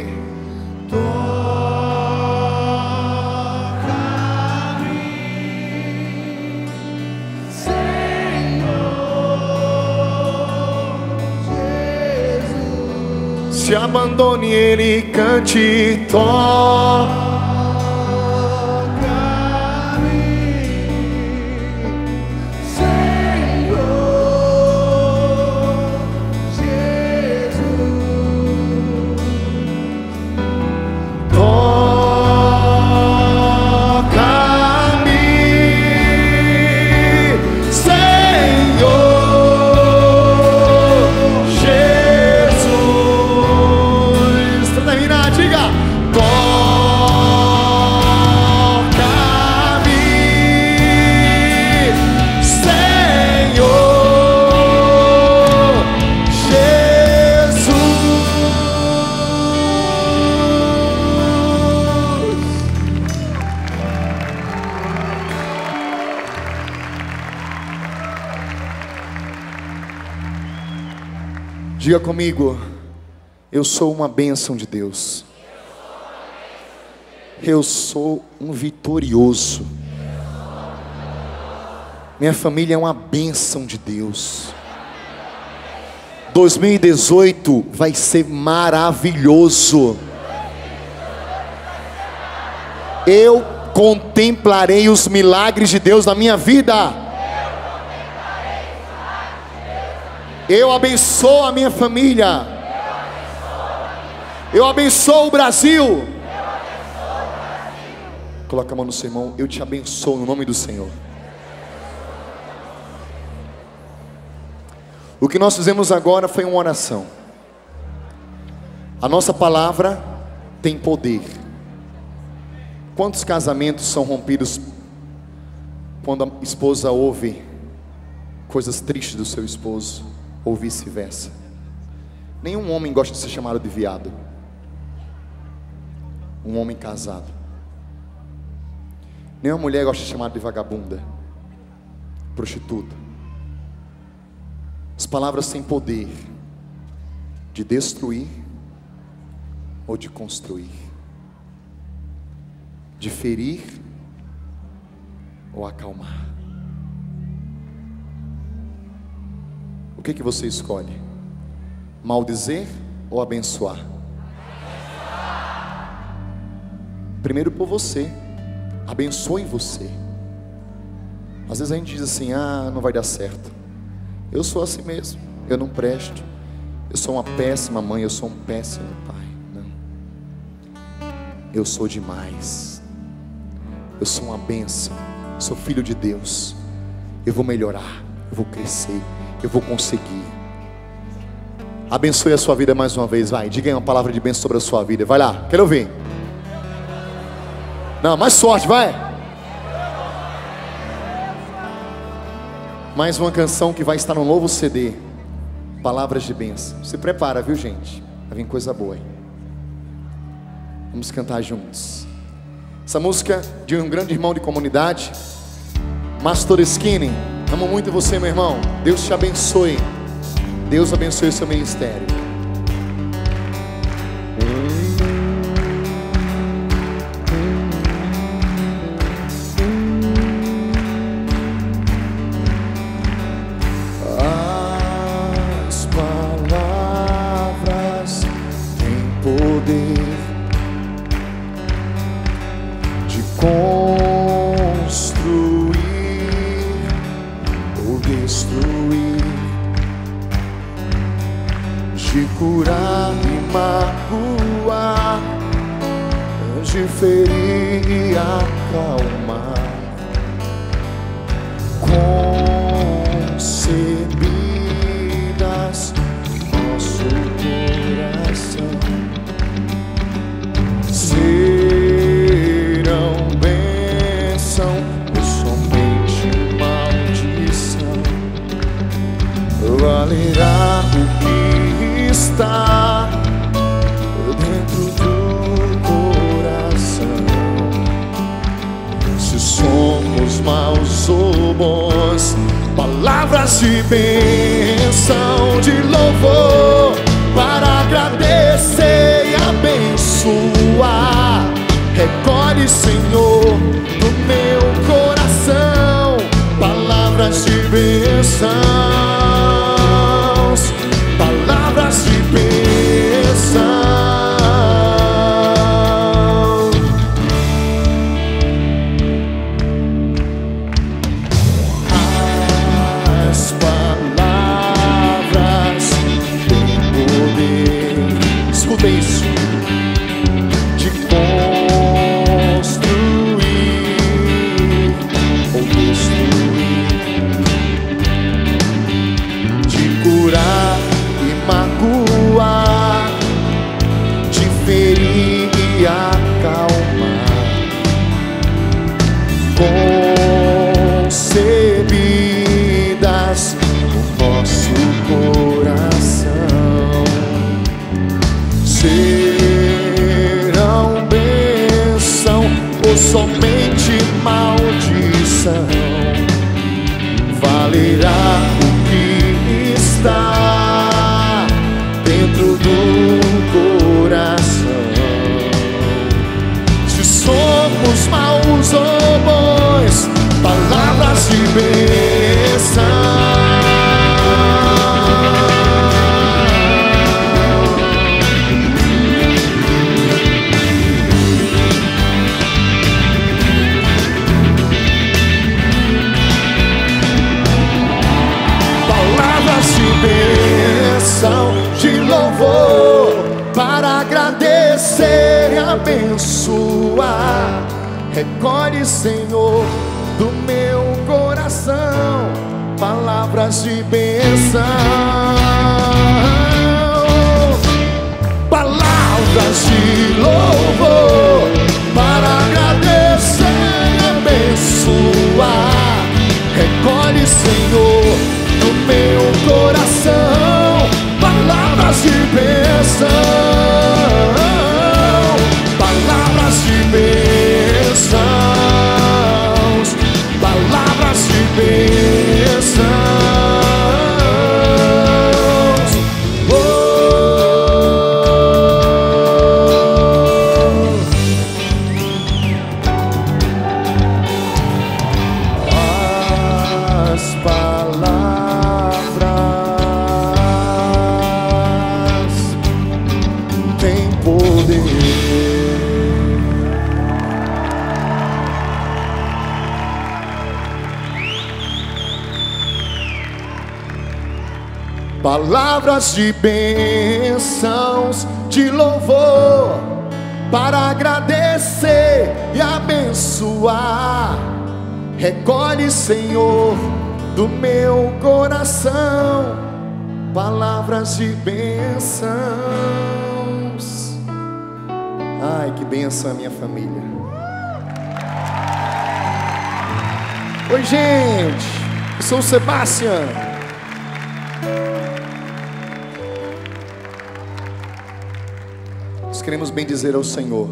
Se abandone, ele cante. Diga comigo: eu sou uma bênção de Deus. Eu sou um vitorioso. Minha família é uma bênção de Deus. 2018 vai ser maravilhoso. Eu contemplarei os milagres de Deus na minha vida. Eu abençoo a minha família. Eu abençoo o Brasil. Coloca a mão no seu irmão. Eu te abençoo no nome do Senhor. O que nós fizemos agora foi uma oração. A nossa palavra tem poder. Quantos casamentos são rompidos quando a esposa ouve coisas tristes do seu esposo? Ou vice-versa. Nenhum homem gosta de ser chamado de viado. Um homem casado. Nenhuma mulher gosta de ser chamada de vagabunda, prostituta. As palavras têm poder de destruir ou de construir, de ferir ou acalmar. O que você escolhe? Maldizer ou abençoar? Primeiro por você. Abençoe você. Às vezes a gente diz assim: ah, não vai dar certo. Eu sou assim mesmo. Eu não presto. Eu sou uma péssima mãe. Eu sou um péssimo pai. Não. Eu sou demais. Eu sou uma bênção. Sou filho de Deus. Eu vou melhorar. Eu vou crescer. Eu vou conseguir. Abençoe a sua vida mais uma vez. Vai, diga aí uma palavra de bênção sobre a sua vida. Vai lá, quero ouvir. Não, mais forte, vai. Mais uma canção que vai estar no novo CD. Palavras de bênção. Se prepara, viu, gente? Vai vir coisa boa aí. Vamos cantar juntos. Essa música de um grande irmão de comunidade, Mastor Skinny. Amo muito você, meu irmão. Deus te abençoe. Deus abençoe o seu ministério. As palavras têm poder de construir ou destruir, de curar e magoar, de ferir e acalmar, concebidas no nosso coração. Palavras de bênção, de louvor, para agradecer e abençoar. Recolhe, Senhor, do meu coração palavras de bênção, palavras de bênção. As palavras têm poder, escuta isso, de construir ou destruir, de curar e magoar, de ferir e acalmar, concebidas no nosso coração, serão bênção ou somente maldição. Valerá o que está dentro do coração. Se somos maus ou bons, palavras de bênção. Palavras de bênção, de louvor, para agradecer e abençoar. Recolhe, Senhor, do meu coração palavras de bênção, palavras de louvor, para agradecer e abençoar. Recolhe, Senhor, do meu coração palavras de bênção, palavras de bênçãos, palavras de bênçãos. Oh, as palavras têm poder. Palavras de bênçãos, de louvor, para agradecer e abençoar. Recolhe, Senhor, do meu coração palavras de bênçãos. Ai, que bênção a minha família. Oi, gente, eu sou o Sebastião. Nós queremos bendizer ao Senhor.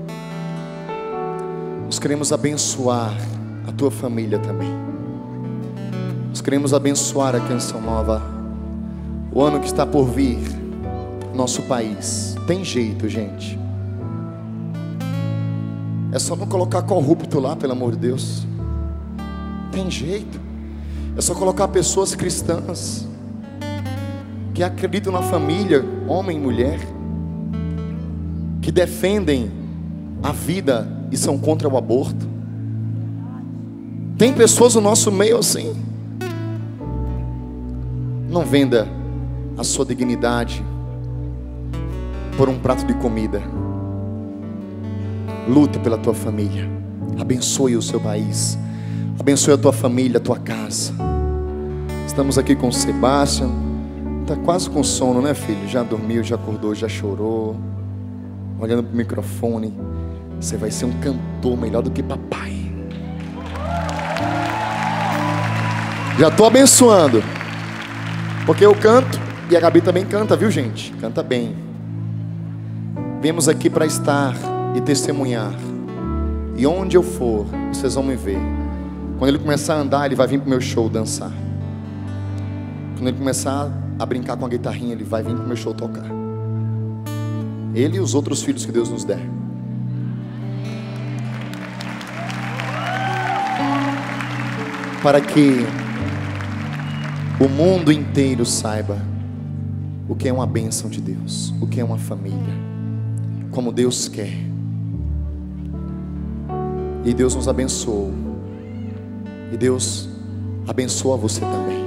Nós queremos abençoar a tua família também. Nós queremos abençoar a Canção Nova, o ano que está por vir, nosso país. Tem jeito, gente. É só não colocar corrupto lá, pelo amor de Deus. Tem jeito. É só colocar pessoas cristãs que acreditam na família, homem e mulher, que defendem a vida e são contra o aborto. Tem pessoas no nosso meio assim. Não venda a sua dignidade por um prato de comida. Lute pela tua família. Abençoe o seu país. Abençoe a tua família, a tua casa. Estamos aqui com o Sebastião. Está quase com sono, né, filho? Já dormiu, já acordou, já chorou. Olhando para o microfone. Você vai ser um cantor melhor do que papai. Já estou abençoando. Porque eu canto e a Gabi também canta, viu, gente? Canta bem. Viemos aqui para estar e testemunhar. E onde eu for, vocês vão me ver. Quando ele começar a andar, ele vai vir para o meu show dançar. Quando ele começar a brincar com a guitarrinha, ele vai vir pro meu show tocar. Ele e os outros filhos que Deus nos der. Para que o mundo inteiro saiba o que é uma bênção de Deus, o que é uma família, como Deus quer. E Deus nos abençoou. E Deus abençoa você também.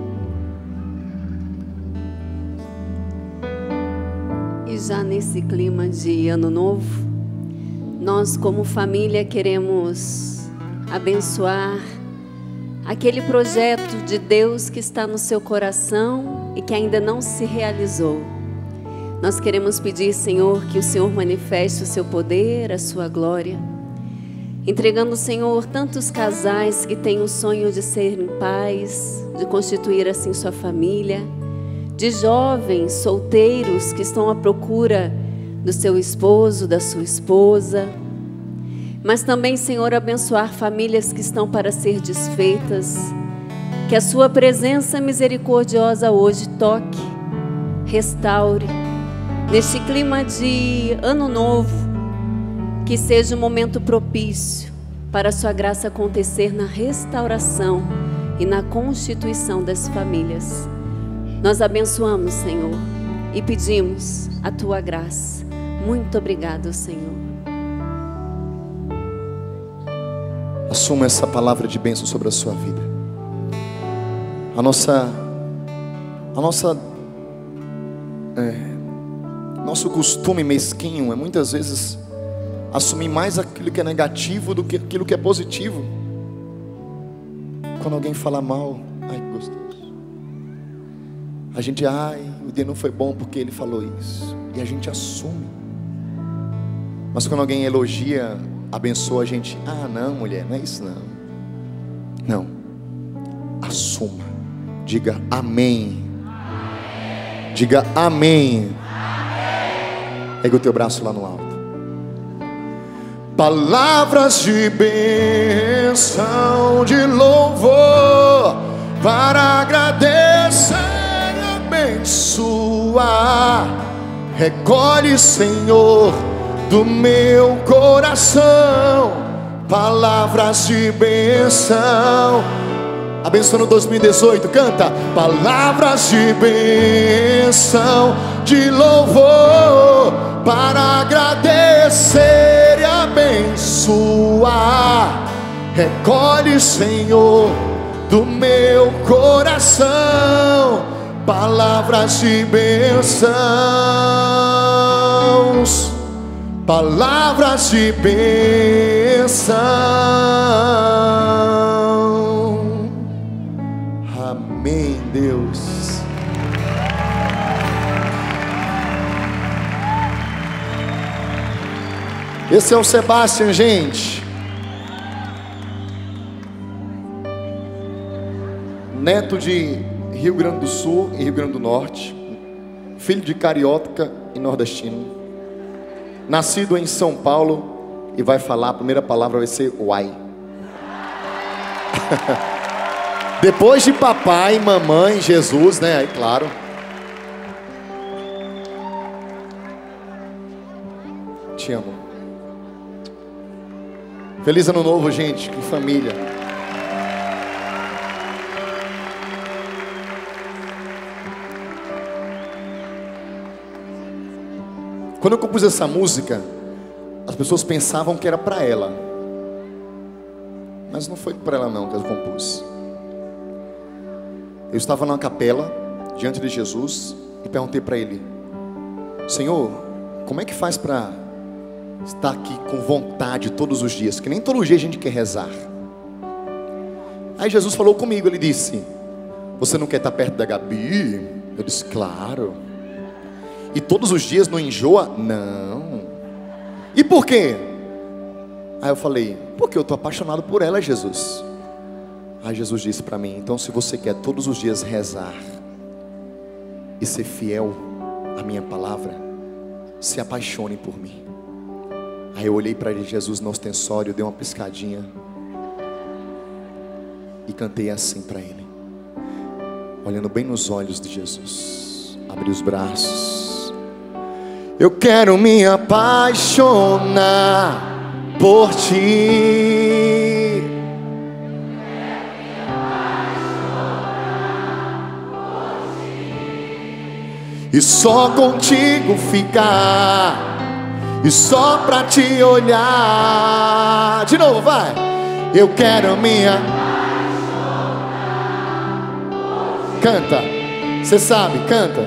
E já nesse clima de ano novo, nós como família queremos abençoar aquele projeto de Deus que está no seu coração e que ainda não se realizou. Nós queremos pedir, Senhor, que o Senhor manifeste o seu poder, a sua glória. Entregando, Senhor, tantos casais que têm o sonho de serem pais, de constituir assim sua família, de jovens solteiros que estão à procura do seu esposo, da sua esposa. Mas também, Senhor, abençoar famílias que estão para ser desfeitas. Que a sua presença misericordiosa hoje toque, restaure. Neste clima de ano novo, que seja um momento propício para a sua graça acontecer na restauração e na constituição das famílias. Nós abençoamos, Senhor, e pedimos a tua graça. Muito obrigado, Senhor. Assuma essa palavra de bênção sobre a sua vida. Nosso costume mesquinho é muitas vezes assumir mais aquilo que é negativo do que aquilo que é positivo. Quando alguém fala mal, ai que gostoso. A gente, o dia não foi bom porque ele falou isso. E a gente assume. Mas quando alguém elogia, abençoa a gente, não mulher, não é isso não. Não, assuma. Diga amém. Diga amém. Pega o teu braço lá no alto. Palavras de bênção, de louvor, para agradecer e abençoar. Recolhe, Senhor, do meu coração, palavras de bênção. Abençoando 2018, canta. Palavras de bênção, de louvor, para agradecer e abençoar. Recolhe, Senhor, do meu coração, palavras de bênçãos, palavras de bênção. Amém, Deus. Esse é o Sebastian, gente. Neto de Rio Grande do Sul e Rio Grande do Norte. Filho de carioca e nordestino. Nascido em São Paulo. E vai falar, a primeira palavra vai ser uai. Depois de papai, mamãe, Jesus, né? Aí, claro. Te amo. Feliz ano novo, gente. Que família. Quando eu compus essa música, as pessoas pensavam que era para ela. Mas não foi para ela não que eu compus. Eu estava numa capela, diante de Jesus, e perguntei para ele: Senhor, como é que faz para estar aqui com vontade todos os dias? Que nem todo dia a gente quer rezar. Aí Jesus falou comigo, ele disse: você não quer estar perto da Gabi? Eu disse: claro. E todos os dias não enjoa? Não. E por quê? Aí eu falei: porque eu estou apaixonado por ela, Jesus. Aí Jesus disse para mim: então se você quer todos os dias rezar e ser fiel à minha palavra, se apaixone por mim. Aí eu olhei para Jesus no ostensório, dei uma piscadinha e cantei assim para ele: olhando bem nos olhos de Jesus. Abre os braços. Eu quero me apaixonar por ti. E só contigo ficar, e só pra te olhar. De novo, vai. Eu quero minha. Canta. Você sabe, canta.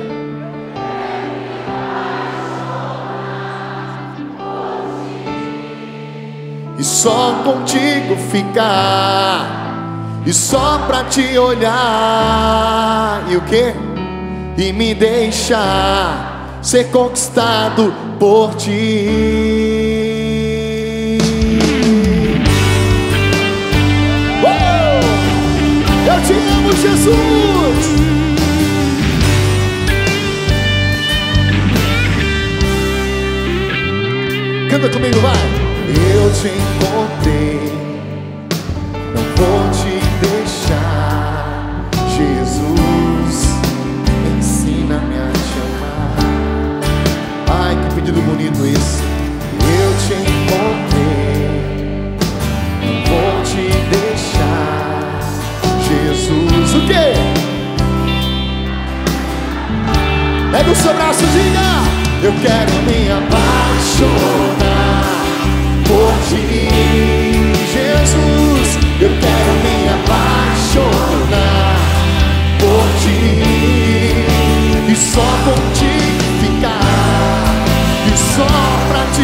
E só contigo ficar, e só pra te olhar. E o quê? E me deixar ser conquistado por ti. Eu te amo, Jesus. Canta comigo, vai. Eu te encontrei, não vou te deixar, Jesus, ensina-me a te amar. Ai, que pedido bonito esse. Eu te encontrei, não vou te deixar, Jesus. O quê? Pega o seu braço e diga: eu quero me apaixonar por ti, Jesus. Eu quero me apaixonar por ti, e só contigo ficar, e só pra te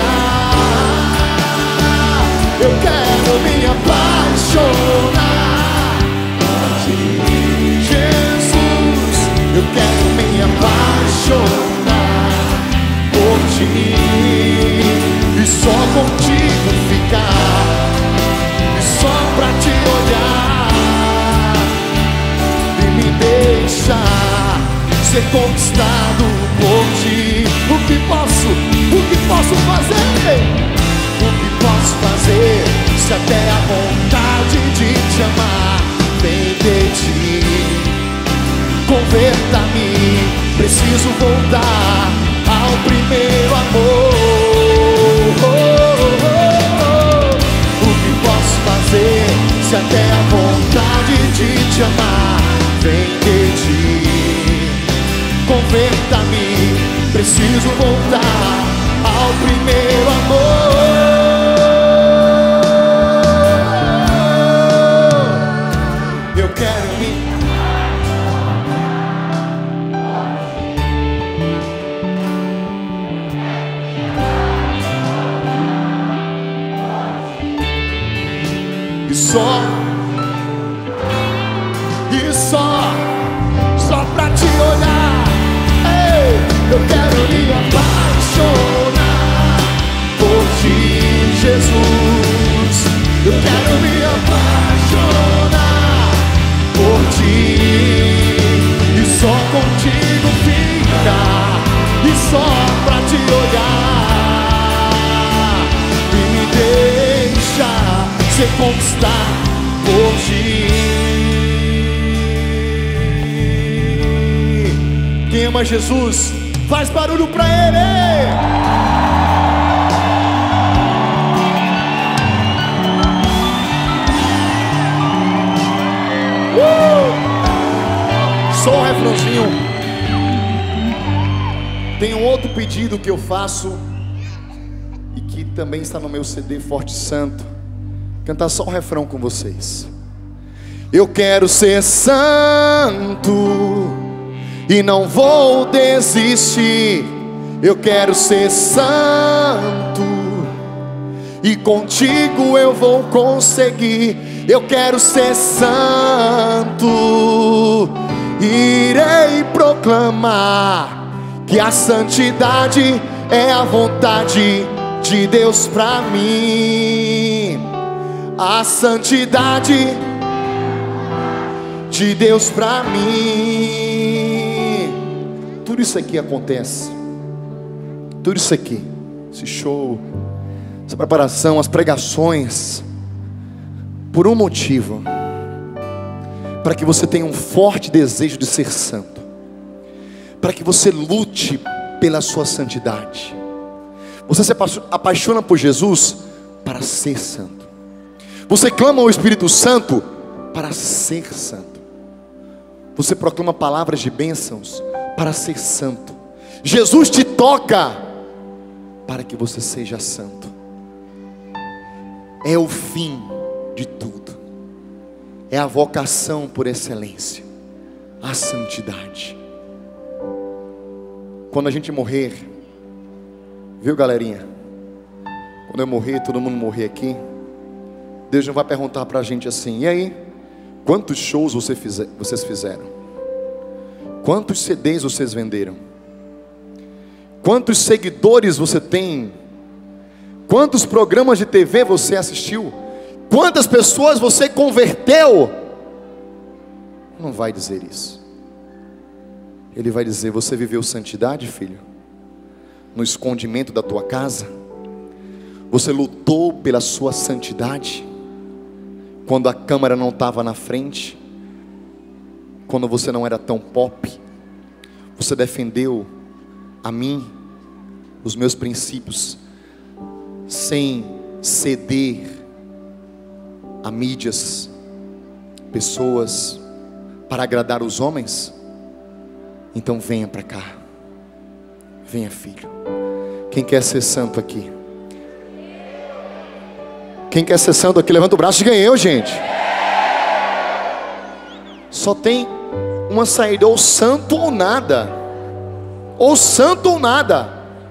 olhar. Eu quero me apaixonar por ti, Jesus. Eu quero me apaixonar por ti, e só contigo ficar, e só pra te olhar. E me deixar ser conquistado por ti. O que posso fazer? O que posso fazer se até a vontade de te amar vem de ti? Converta-me, preciso voltar ao primeiro amor. O que posso fazer se até a vontade de te amar vem de ti? Converta-me, preciso voltar ao primeiro amor. Eu quero me só pra te olhar. Ei, eu quero me apaixonar por ti, Jesus. Eu quero me apaixonar por ti, e só contigo ficar, e só pra te olhar. E me deixa ser conquistado por ti. Quem ama Jesus, faz barulho pra Ele. Só um refrãozinho. Tem um outro pedido que eu faço e que também está no meu CD Forte Santo. Cantar só um refrão com vocês. Eu quero ser santo e não vou desistir. Eu quero ser santo e contigo eu vou conseguir. Eu quero ser santo, irei proclamar que a santidade é a vontade de Deus pra mim. A santidade de Deus pra mim. Tudo isso aqui acontece. Tudo isso aqui, esse show, essa preparação, as pregações, por um motivo. para que você tenha um forte desejo de ser santo, para que você lute pela sua santidade. Você se apaixona por Jesus para ser santo. Você clama ao Espírito Santo para ser santo. Você proclama palavras de bênçãos para ser santo. Jesus te toca para que você seja santo. É o fim de tudo. É a vocação por excelência, a santidade. Quando a gente morrer, viu, galerinha? Quando eu morrer, todo mundo morrer aqui, Deus não vai perguntar pra gente assim: e aí, quantos shows vocês fizeram? Quantos CDs vocês venderam? Quantos seguidores você tem? Quantos programas de TV você assistiu? Quantas pessoas você converteu? Não vai dizer isso. Ele vai dizer: você viveu santidade, filho? No escondimento da tua casa? Você lutou pela sua santidade? Quando a câmera não estava na frente? Quando você não era tão pop? Você defendeu a mim, os meus princípios, sem ceder a mídias, pessoas, para agradar os homens? Então venha para cá. Venha, filho. Quem quer ser santo aqui? Quem quer ser santo aqui, levanta o braço e diga: eu, gente. Só tem uma saída: ou santo ou nada. Ou santo ou nada.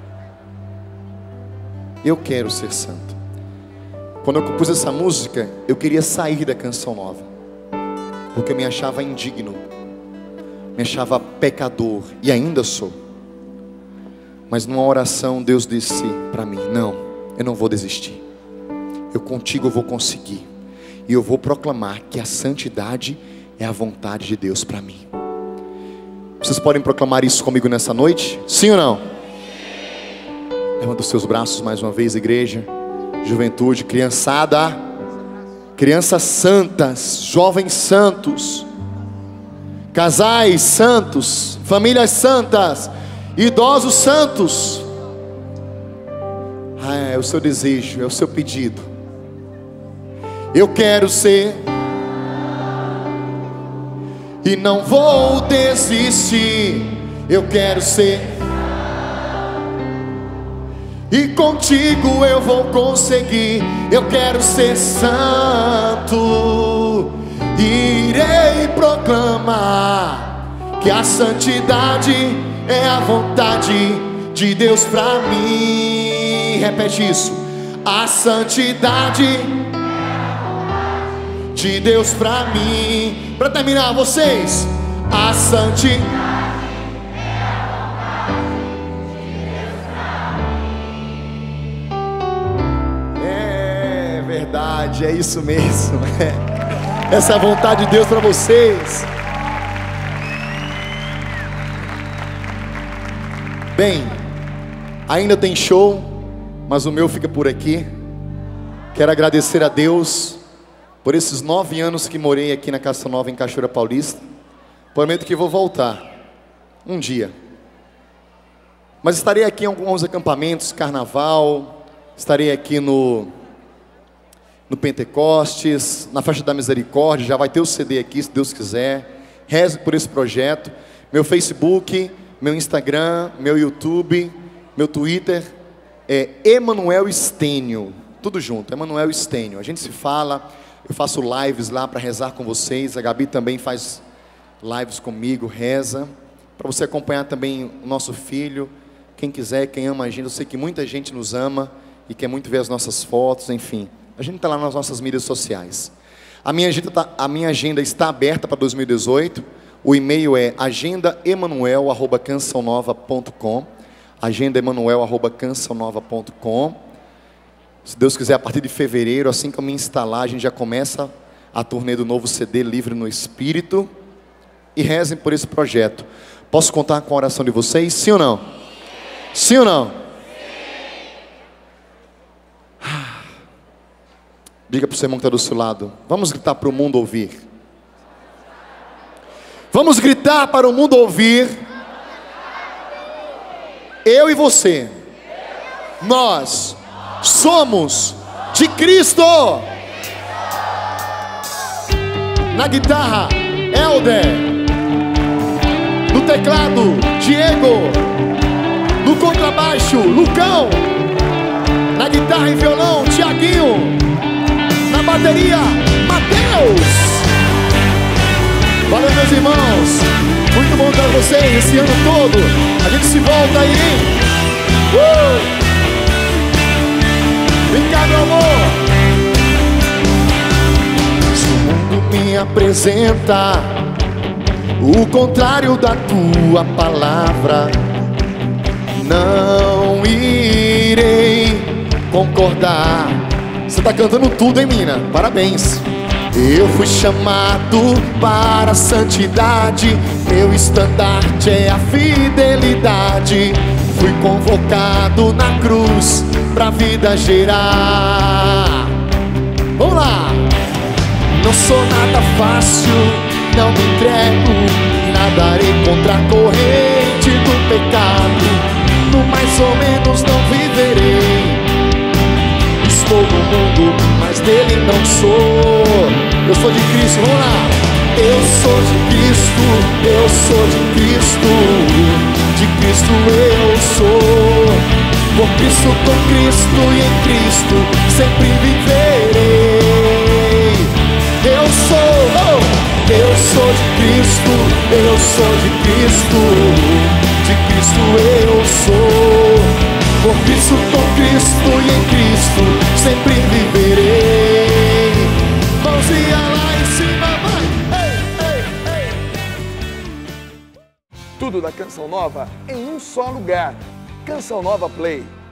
Eu quero ser santo. Quando eu compus essa música, eu queria sair da Canção Nova, porque eu me achava indigno, me achava pecador, e ainda sou. Mas numa oração Deus disse para mim: não, eu não vou desistir. Eu contigo eu vou conseguir. E eu vou proclamar que a santidade é a vontade de Deus para mim. Vocês podem proclamar isso comigo nessa noite? Sim ou não? Levanta os seus braços mais uma vez, igreja, juventude, criançada, crianças santas, jovens santos, casais santos, famílias santas, idosos santos. É o seu desejo, é o seu pedido. Eu quero ser, e não vou desistir. Eu quero ser, e contigo eu vou conseguir. Eu quero ser santo. Irei proclamar que a santidade é a vontade de Deus pra mim. Repete isso: a santidade de Deus pra mim. Pra terminar, vocês: a santidade é a vontade de Deus pra mim. É verdade, é isso mesmo. Essa é a vontade de Deus para vocês. Bem, ainda tem show, mas o meu fica por aqui. Quero agradecer a Deus por esses 9 anos que morei aqui na Canção Nova, em Cachoeira Paulista. Prometo que vou voltar um dia. Mas estarei aqui em alguns acampamentos, carnaval. Estarei aqui no Pentecostes, na Festa da Misericórdia. Já vai ter o CD aqui, se Deus quiser. Reze por esse projeto. Meu Facebook, meu Instagram, meu YouTube, meu Twitter é Emanuel Estênio. Tudo junto, Emanuel Estênio. A gente se fala. Eu faço lives lá para rezar com vocês. A Gabi também faz lives comigo, reza. Para você acompanhar também o nosso filho. Quem quiser, quem ama a gente. Eu sei que muita gente nos ama e quer muito ver as nossas fotos, enfim. A gente está lá nas nossas mídias sociais. A minha agenda está aberta para 2018. O e-mail é agendaemanuel@cançãonova.com. agendaemanuel@cançãonova.com. Se Deus quiser, a partir de fevereiro, assim que eu me instalar, a gente já começa a turnê do novo CD Livre no Espírito. E rezem por esse projeto. Posso contar com a oração de vocês? Sim ou não? Sim ou não? Diga para o seu irmão que está do seu lado: vamos gritar para o mundo ouvir. Vamos gritar para o mundo ouvir. Eu e você, nós somos de Cristo. Na guitarra, Helder. No teclado, Diego. No contrabaixo, Lucão. Na guitarra e violão, Tiaguinho. Na bateria, Mateus. Valeu, meus irmãos. Muito bom estar com vocês esse ano todo. A gente se volta aí, hein? Vem cá, meu amor. Se o mundo me apresenta o contrário da tua palavra, não irei concordar. Você tá cantando tudo, hein, mina? Parabéns. Eu fui chamado para a santidade, meu estandarte é a fidelidade. Fui convocado na cruz pra vida gerar. Vamos lá! Não sou nada fácil, não me entrego, nadarei contra a corrente do pecado. No mais ou menos não viverei. Estou no mundo, mas dele não sou. Eu sou de Cristo, vamos lá. Eu sou de Cristo, eu sou de Cristo. De Cristo eu sou. Por Cristo, com Cristo e em Cristo sempre viverei. Eu sou de Cristo, eu sou de Cristo. De Cristo eu sou. Por Cristo, com Cristo e em Cristo sempre viverei. Mãozinha lá em cima, vai! Ei, ei, ei. Tudo da Canção Nova em um só lugar. Canção Nova Play.